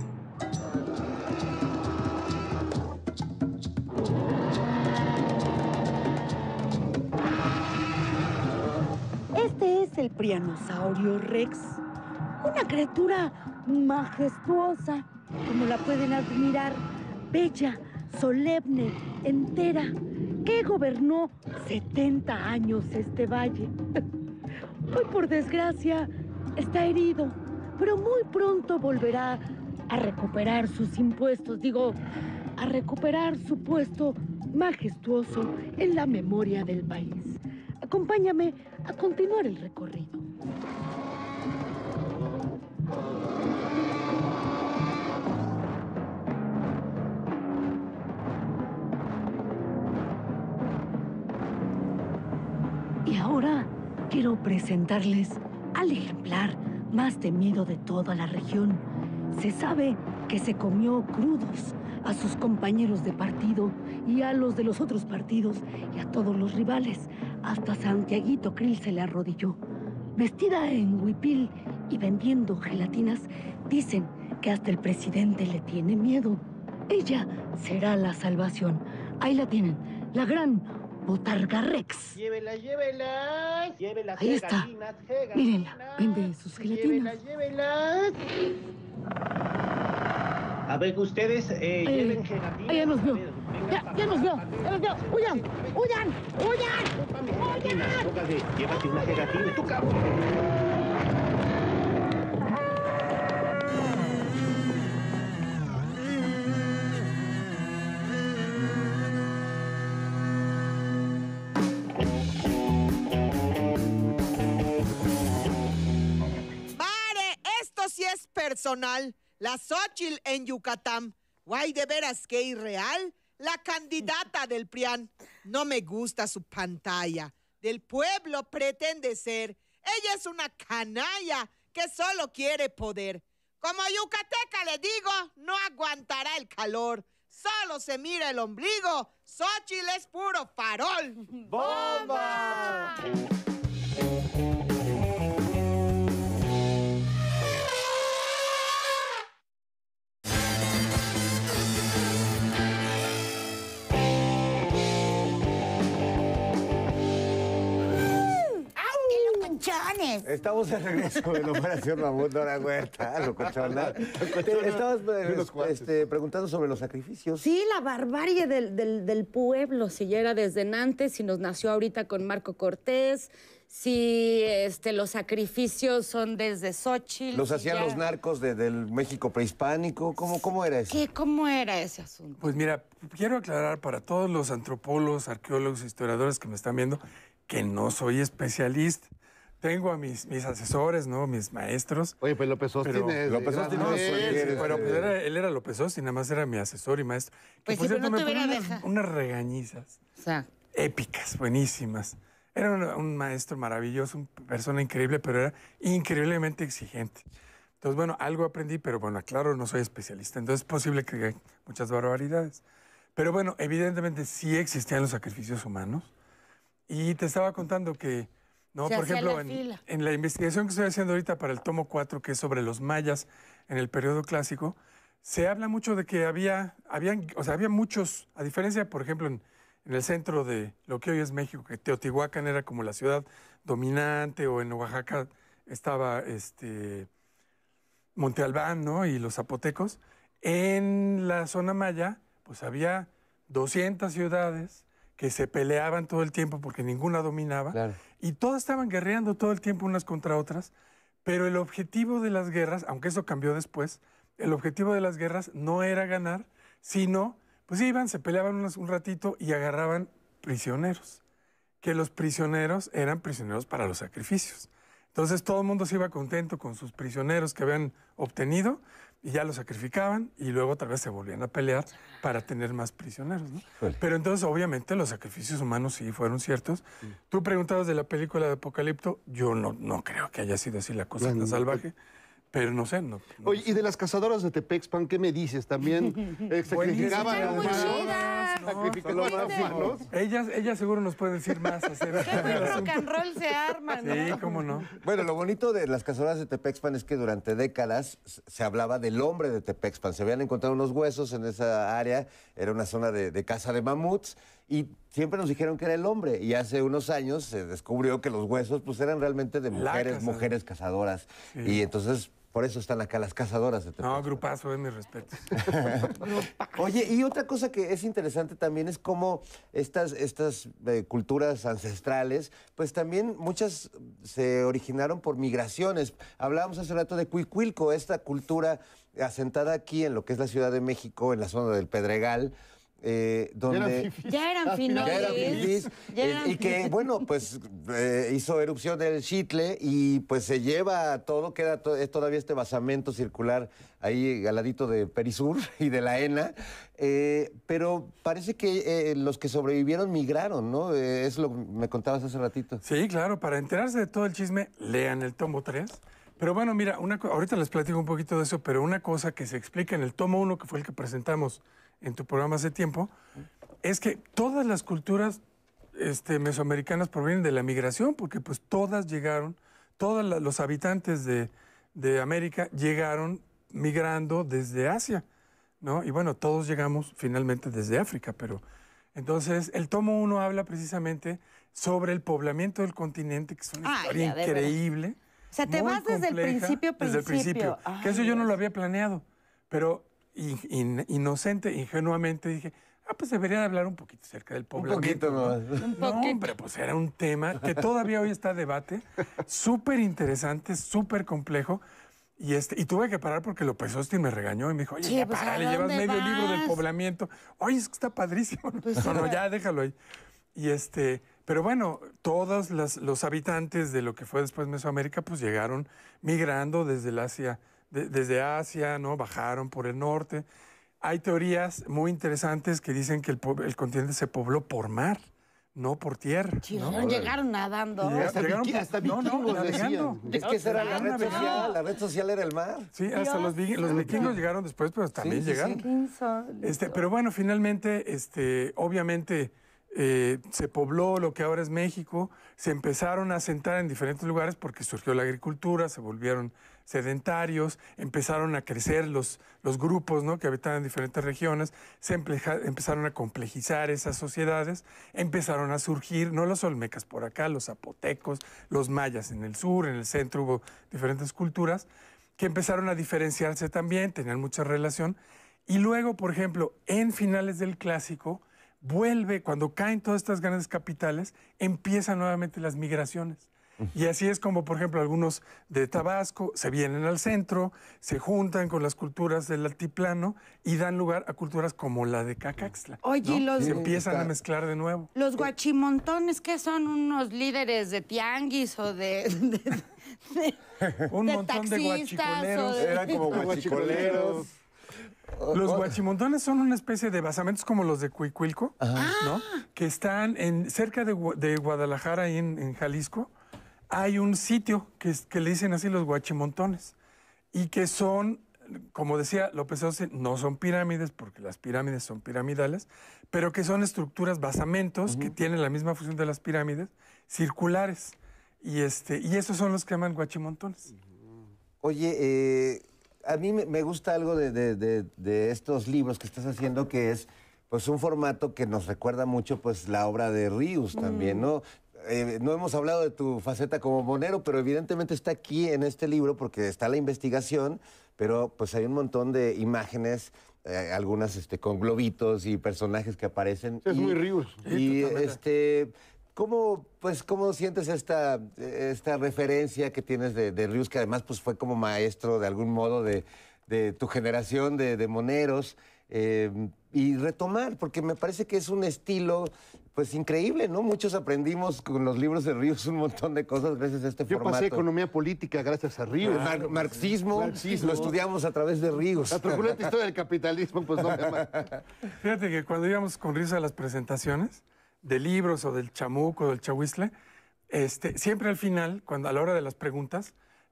Este es el Prianosaurio Rex, una criatura majestuosa, como la pueden admirar, bella, solemne, entera, que gobernó setenta años este valle. Hoy, por desgracia, está herido, pero muy pronto volverá a recuperar sus impuestos, digo, a recuperar su puesto majestuoso en la memoria del país. Acompáñame a continuar el recorrido. Y ahora quiero presentarles al ejemplar más temido de toda la región. Se sabe que se comió crudos a sus compañeros de partido y a los de los otros partidos y a todos los rivales. Hasta Santiaguito Krill se le arrodilló. Vestida en huipil y vendiendo gelatinas, dicen que hasta el presidente le tiene miedo. Ella será la salvación. Ahí la tienen, la gran Botarga Rex. Llévela, llévela, llévela. Ahí está. Gegalinas, gegalinas. Mírenla, vende sus gelatinas. Llévela, llévela. A ver, ustedes eh, Ay, lleven gelatinas. ay, ya nos vio. A ver, venga, Ya, ya nos vio, ya nos vio. ¡Huyan! ¡Huyan! ¡Huyan! gelatinas, tócale, llévate una gelatina. ¡Tu cabrón! Personal, la Xóchitl en Yucatán. Guay, de veras que irreal. La candidata del PRIAN. No me gusta su pantalla. Del pueblo pretende ser. Ella es una canalla que solo quiere poder. Como yucateca le digo, no aguantará el calor. Solo se mira el ombligo. Xóchitl es puro farol. ¡Bomba! Estamos de regreso en Operación Mamut, Nora Huerta, locochona. Te estabas eh, este, preguntando sobre los sacrificios. Sí, la barbarie del, del, del pueblo, si ya era desde Nantes, si nos nació ahorita con Marco Cortés, si este, los sacrificios son desde Xóchitl. ¿Los si hacían ya... los narcos de, del México prehispánico? ¿Cómo, cómo era eso? ¿Qué? ¿Cómo era ese asunto? Pues mira, quiero aclarar para todos los antropólogos, arqueólogos, historiadores que me están viendo que no soy especialista. Tengo a mis, mis asesores, ¿no? Mis maestros. Oye, pues López Austin pero, es... López Austin no, es, sí, es, pero pues era, él era López Austin, nada más era mi asesor y maestro. Pues que, sí, por pero no cierto, te me hubiera ponía unas, dejado. unas regañizas. O sea, épicas, buenísimas. Era un, un maestro maravilloso, una persona increíble, pero era increíblemente exigente. Entonces, bueno, algo aprendí, pero bueno, claro, no soy especialista. Entonces es posible que haya muchas barbaridades. Pero bueno, evidentemente sí existían los sacrificios humanos. Y te estaba contando que, no, se por hacía ejemplo, la en, fila. en la investigación que estoy haciendo ahorita para el tomo cuatro, que es sobre los mayas en el periodo clásico, se habla mucho de que había, habían, o sea, había muchos, a diferencia, por ejemplo, en, en el centro de lo que hoy es México, que Teotihuacán era como la ciudad dominante, o en Oaxaca estaba este, Monte Albán, ¿no? Y los zapotecos. En la zona maya, pues había doscientas ciudades que se peleaban todo el tiempo porque ninguna dominaba, Claro. y todas estaban guerreando todo el tiempo unas contra otras, pero el objetivo de las guerras, aunque eso cambió después, el objetivo de las guerras no era ganar, sino, pues iban, se peleaban unos- un ratito y agarraban prisioneros, que los prisioneros eran prisioneros para los sacrificios. Entonces todo el mundo se iba contento con sus prisioneros que habían obtenido y ya los sacrificaban y luego tal vez se volvían a pelear para tener más prisioneros, ¿no? Pero entonces obviamente los sacrificios humanos sí fueron ciertos. Tú preguntabas de la película de Apocalipto, yo no, no creo que haya sido así la cosa tan salvaje, Pero no sé, no. no Oye, sé. y de las cazadoras de Tepexpan, ¿qué me dices? También eh, sacrificaban a Buenísimas, humanos. chidas. No, Sacrificaban a humanos. Ellas, ellas seguro nos pueden decir más acerca Qué buen del rock asunto. and roll se arma, ¿no? Sí, cómo no. Bueno, lo bonito de las cazadoras de Tepexpan es que durante décadas s- se hablaba del hombre de Tepexpan. Se habían encontrado unos huesos en esa área, era una zona de, de caza de mamuts, y siempre nos dijeron que era el hombre. Y hace unos años se descubrió que los huesos pues eran realmente de La mujeres, cazadora. mujeres cazadoras. Sí. Y entonces, por eso están acá las cazadoras de Tepexpan. No, grupazo, es mi respeto. Oye, y otra cosa que es interesante también es cómo estas, estas eh, culturas ancestrales, pues también muchas se originaron por migraciones. Hablábamos hace rato de Cuicuilco, esta cultura asentada aquí en lo que es la Ciudad de México, en la zona del Pedregal, eh, donde... Ya eran finolis. Ya eran fifís, Ya eh, eran y que, fifís. bueno, pues eh, hizo erupción del Xitle y pues se lleva todo, queda to- es todavía este basamento circular ahí al ladito de Perisur y de la ENA, eh, pero parece que eh, los que sobrevivieron migraron, ¿no? Eh, es lo que me contabas hace ratito. Sí, claro, para enterarse de todo el chisme, lean el tomo tres. Pero bueno, mira, una, co- ahorita les platico un poquito de eso, pero una cosa que se explica en el tomo uno, que fue el que presentamos en tu programa hace tiempo, es que todas las culturas este, mesoamericanas provienen de la migración, porque pues todas llegaron, todos la- los habitantes de, de América llegaron migrando desde Asia, ¿no? Y bueno, todos llegamos finalmente desde África, pero entonces el tomo uno habla precisamente sobre el poblamiento del continente, que es una Ah, historia ya, de increíble. O sea, te muy vas desde el compleja, principio, Desde el principio. principio. que eso Ay, yo no Dios. lo había planeado, pero in- in- inocente, ingenuamente dije, ah, pues debería de hablar un poquito acerca del Un poblamiento. poquito ¿no? nomás. Un No, poquito. hombre, pues era un tema que todavía hoy está a debate, súper interesante, súper complejo. Y, este, y tuve que parar porque López Austin me regañó y me dijo, oye, Sí, ya pues, ¿a párale, llevas dónde medio libro del vas? poblamiento. Oye, es que está padrísimo. Pues, no, no, sí. ya déjalo ahí. Y este, pero bueno, todos las- los habitantes de lo que fue después Mesoamérica, pues llegaron migrando desde el Asia, de- desde Asia, ¿no? Bajaron por el norte. Hay teorías muy interesantes que dicen que el, po- el continente se pobló por mar, no por tierra. Sí, ¿no? llegaron, llegaron nadando. Llega- Hasta llegaron viqui- por- hasta no, no, vikingos navegando. decían. Es que esa era la Llegaron red navegando. social, la red social era el mar. Sí, hasta los, vi- los vikingos llegaron después, pero también sí, sí. llegaron. Este, pero bueno, finalmente, este, obviamente, eh, se pobló lo que ahora es México, se empezaron a asentar en diferentes lugares porque surgió la agricultura, se volvieron sedentarios, empezaron a crecer los, los grupos, ¿no?, que habitaban en diferentes regiones, se empleja- empezaron a complejizar esas sociedades, empezaron a surgir, no los olmecas por acá, los zapotecos, los mayas en el sur, en el centro hubo diferentes culturas, que empezaron a diferenciarse también, tenían mucha relación. Y luego, por ejemplo, en finales del Clásico, vuelve, cuando caen todas estas grandes capitales, empiezan nuevamente las migraciones. Y así es como, por ejemplo, algunos de Tabasco se vienen al centro, se juntan con las culturas del altiplano y dan lugar a culturas como la de Cacaxtla. Oye, y ¿no? los- Se empiezan a mezclar de nuevo. Los guachimontones, que son unos líderes de tianguis o de, de, de- Un de montón de taxistas guachicoleros. o de- Eran como guachicoleros. Los guachimontones son una especie de basamentos como los de Cuicuilco, ¿no? Que están en, cerca de, Gua- de Guadalajara, ahí en, en Jalisco. Hay un sitio que, es- que le dicen así los guachimontones y que son, como decía López Austin, no son pirámides porque las pirámides son piramidales, pero que son estructuras, basamentos que tienen la misma función de las pirámides, circulares. Y, este, y esos son los que llaman guachimontones. Oye, eh, a mí me, me gusta algo de, de- de- de estos libros que estás haciendo, que es pues un formato que nos recuerda mucho pues la obra de Ríos también, ¿no? Eh, no hemos hablado de tu faceta como monero, pero evidentemente está aquí en este libro porque está la investigación, pero pues hay un montón de imágenes, eh, algunas este, con globitos y personajes que aparecen. Es y, muy Ríos. Y este, ¿cómo, pues, ¿cómo sientes esta, esta referencia que tienes de, de Ríos, que además pues, fue como maestro de algún modo de, de tu generación de, de moneros? Eh, y retomar, porque me parece que es un estilo pues increíble, ¿no? Muchos aprendimos con los libros de Ríos un montón de cosas gracias a este Yo formato. pasé economía política gracias a Ríos. Mar- marxismo, Marxismo. lo estudiamos a través de Ríos. La turbulenta historia del capitalismo, pues no me ma- Fíjate que cuando íbamos con Ríos a las presentaciones de libros o del chamuco o del chahuizle, este, siempre al final, cuando a la hora de las preguntas,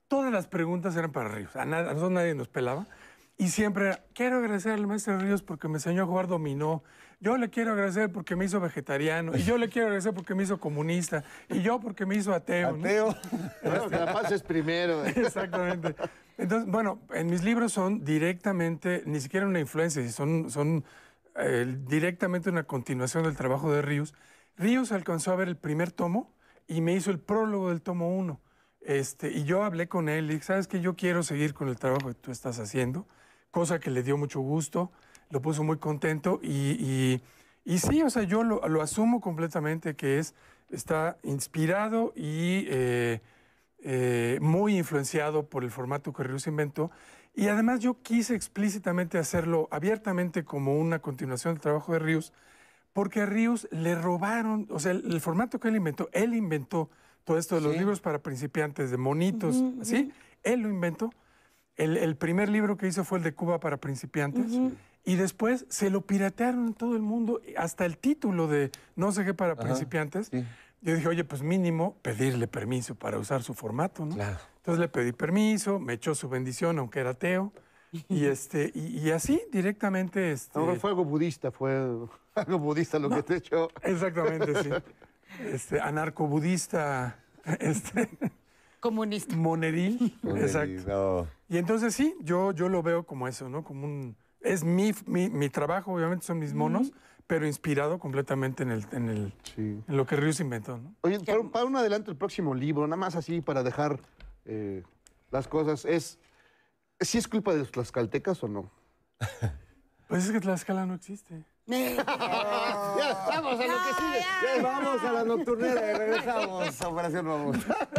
todas las preguntas eran para Ríos. A, nada, a nosotros nadie nos pelaba. Y siempre era, quiero agradecer al maestro Ríos porque me enseñó a jugar dominó. Yo le quiero agradecer porque me hizo vegetariano. Y yo le quiero agradecer porque me hizo comunista. Y yo porque me hizo ateo. Ateo. ¿no? Bueno, que la pases primero. Exactamente. Entonces, bueno, en mis libros son directamente, ni siquiera una influencia, son, son eh, directamente una continuación del trabajo de Ríos. Ríos alcanzó a ver el primer tomo y me hizo el prólogo del tomo uno. Este, y yo hablé con él y dije, ¿sabes qué? Yo quiero seguir con el trabajo que tú estás haciendo, cosa que le dio mucho gusto, lo puso muy contento y, y, y sí, o sea, yo lo, lo asumo completamente que es, está inspirado y eh, eh, muy influenciado por el formato que Ríos inventó. Y además yo quise explícitamente hacerlo abiertamente como una continuación del trabajo de Ríos, porque a Ríos le robaron, o sea, el, el formato que él inventó, él inventó todo esto de los Sí. libros para principiantes, de monitos, Ujú, ¿sí? ujú. Él lo inventó. El, el primer libro que hizo fue el de Cuba para principiantes. Ujú. Y después se lo piratearon en todo el mundo, hasta el título de no sé qué para Ajá, principiantes. sí. Yo dije, oye, pues mínimo pedirle permiso para usar su formato, ¿no? Claro. Entonces le pedí permiso, me echó su bendición, aunque era ateo. Y, este, y, y así, directamente... Este, No, fue algo budista, fue algo budista lo que te echó. Exactamente, sí. Este, anarcobudista, este, Comunista. moneril, exacto. No. Y entonces sí, yo, yo lo veo como eso, ¿no? Como un... Es mi, mi, mi trabajo, obviamente son mis monos, pero inspirado completamente en, el, en, el, Sí. en lo que Ríos inventó, ¿no? Oye, para, para un adelanto el próximo libro, nada más así para dejar eh, las cosas, es... ¿Sí es culpa de los tlaxcaltecas o no? Pues es que Tlaxcala no existe. Ya, vamos a lo que sigue. Ya, vamos a la nocturnera y regresamos a Operación Mamut.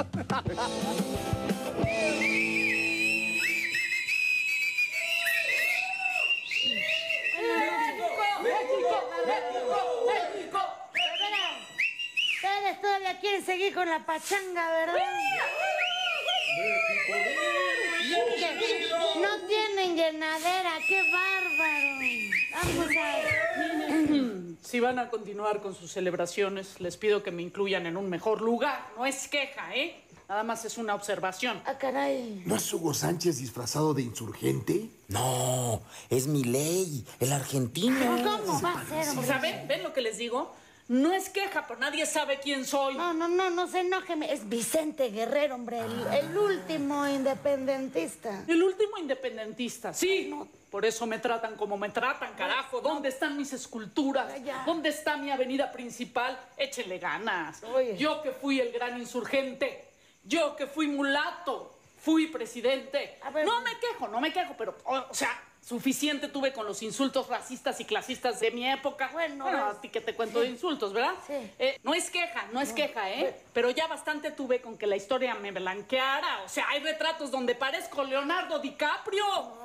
Ustedes todavía quieren seguir con la pachanga, ¿verdad? Que no tienen llenadera, qué bárbaro. Vamos a... Si van a continuar con sus celebraciones, les pido que me incluyan en un mejor lugar. No es queja, ¿eh? Nada más es una observación. Ah, caray. ¿No es Hugo Sánchez disfrazado de insurgente? No, es Milei, el argentino. ¿Cómo va a ser, hombre? ¿Saben? ¿Ven lo que les digo? No es queja, pero nadie sabe quién soy. No, no, no, no se enoje. Es Vicente Guerrero, hombre, el, el último independentista. El último independentista, sí. Por eso me tratan como me tratan, carajo. ¿Dónde están mis esculturas? ¿Dónde está mi avenida principal? Échenle ganas. Oye. Yo que fui el gran insurgente, yo que fui mulato, fui presidente. A ver. No me quejo, no me quejo, pero, o, o sea, suficiente tuve con los insultos racistas y clasistas de mi época. Bueno, Bueno, ves. a ti que te cuento de insultos, ¿verdad? Sí. Eh, no es queja, no es queja, ¿eh? Pero ya bastante tuve con que la historia me blanqueara. O sea, hay retratos donde parezco Leonardo DiCaprio.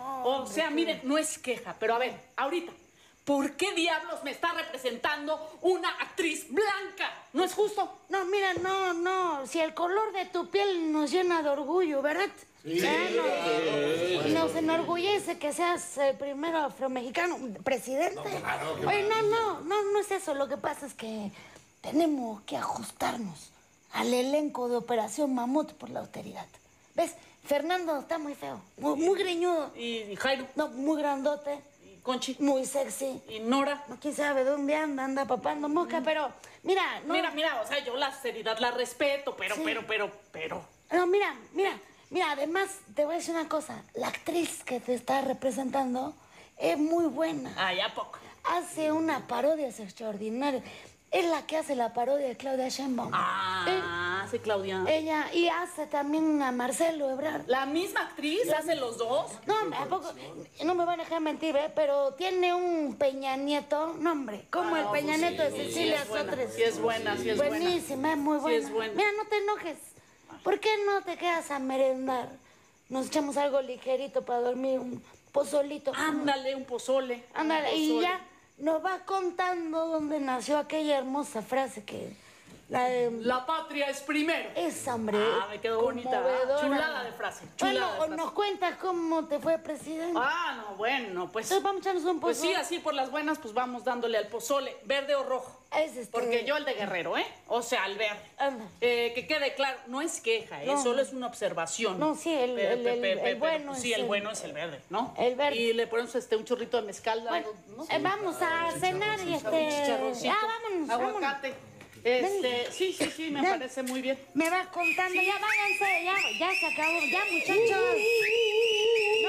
o sea, miren, no es queja, pero a ver, ahorita, ¿por qué diablos me está representando una actriz blanca? ¿No es justo? No, mira, no, no. Si el color de tu piel nos llena de orgullo, ¿verdad? Sí. Ya nos, nos enorgullece que seas el primero afromexicano presidente. No, claro, qué Oye, no, maravilla. no, no, no es eso. Lo que pasa es que tenemos que ajustarnos al elenco de Operación Mamut por la austeridad. ¿Ves? Fernando está muy feo, muy, muy greñudo. ¿Y Jairo? No, muy grandote. ¿Y Conchi? Muy sexy. ¿Y Nora? No, quién sabe dónde anda, anda papando mosca, pero mira, no. Mira, mira, o sea, yo la seriedad la respeto, pero, Sí. pero, pero, pero... No, mira, mira, mira, además te voy a decir una cosa. La actriz que te está representando es muy buena. Ay, ¿a poco? Hace una parodia extraordinaria. Es la que hace la parodia de Claudia Sheinbaum. Ah, sí, Claudia. Ella, y hace también a Marcelo Ebrard. ¿La misma actriz hace los dos? No, ¿a poco? No me van a dejar mentir, ¿eh? Pero tiene un Peña Nieto, no, hombre, como Ah, el no, Peña pues Nieto sí, de sí Cecilia es buena, Sotres. sí es buena, sí es buena. Buenísima, es muy Sí buena. es buena. Mira, no te enojes. ¿Por qué no te quedas a merendar? Nos echamos algo ligerito para dormir, un pozolito. Ándale, un pozole. Ándale, un y pozole. ya nos va contando dónde nació aquella hermosa frase que La, de... La patria es primero. Esa, hombre. Ah, me quedó bonita. conmovedora. Chulada de frase. Chulada Bueno, de frase. ¿nos cuentas cómo te fue, presidente? Ah, no, bueno, pues... Entonces vamos a echarnos un Pues pozole. sí, así por las buenas, pues vamos dándole al pozole, verde o rojo. Es este... Porque yo el de Guerrero, ¿eh? O sea, el verde. Eh, que quede claro, no es queja, ¿eh? No. Solo es una observación. No, sí, el- Pe- el- pe- el- pe- el pero, bueno pues, es Sí, el el- bueno es el verde, ¿no? El verde. Y le ponemos este, un chorrito de mezcal. Bueno, ¿no? eh, vamos a cenar y este... Chicharroncito, Ah, vámonos, aguacate. Este, sí, sí, sí, me Ven. parece muy bien. Me vas contando, ya váyanse, ya, ya se acabó, ya muchachos. No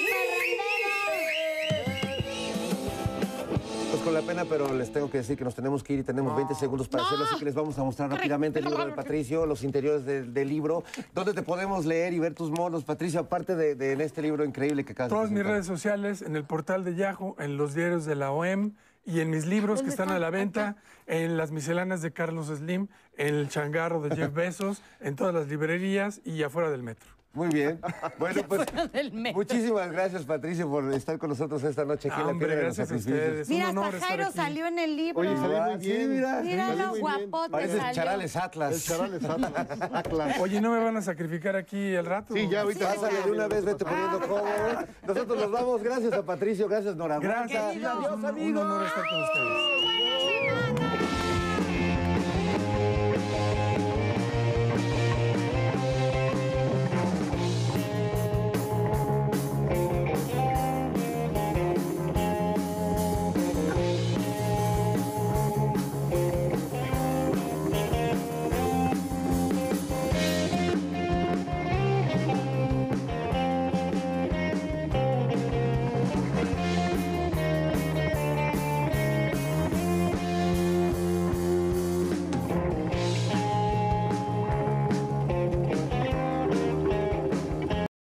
sean parranderos. Pues con la pena, pero les tengo que decir que nos tenemos que ir y tenemos veinte segundos para hacerlo, así que les vamos a mostrar rápidamente el libro de Patricio, los interiores del, del libro, donde te podemos leer y ver tus monos, Patricio, aparte de, de en este libro increíble que acabas de Todas mis presentar. redes sociales, en el portal de Yahoo, en los diarios de la O E M y en mis libros que ¿Dónde están están? a la venta, en las misceláneas de Carlos Slim, en el changarro de Jeff Bezos, en todas las librerías y afuera del metro. Muy bien. Bueno, pues muchísimas gracias, Patricio, por estar con nosotros esta noche aquí Ah, en la hombre, Feria de los gracias a Sacrificios. ustedes. Mira, un honor hasta estar Jairo aquí. salió en el libro. Oye, salió muy Ah, sí, bien. mira. Mira Salió lo muy bien. guapote Pareces salió. Charales Atlas. El Charales Atlas. Atlas. Oye, ¿no me van a sacrificar aquí el rato? Sí, ya ahorita. Pásale de una vez, vete poniendo cómodo. Nosotros nos vamos. Gracias a Patricio, gracias Nora. Gracias. Adiós, Un, un amigos. honor estar con ustedes.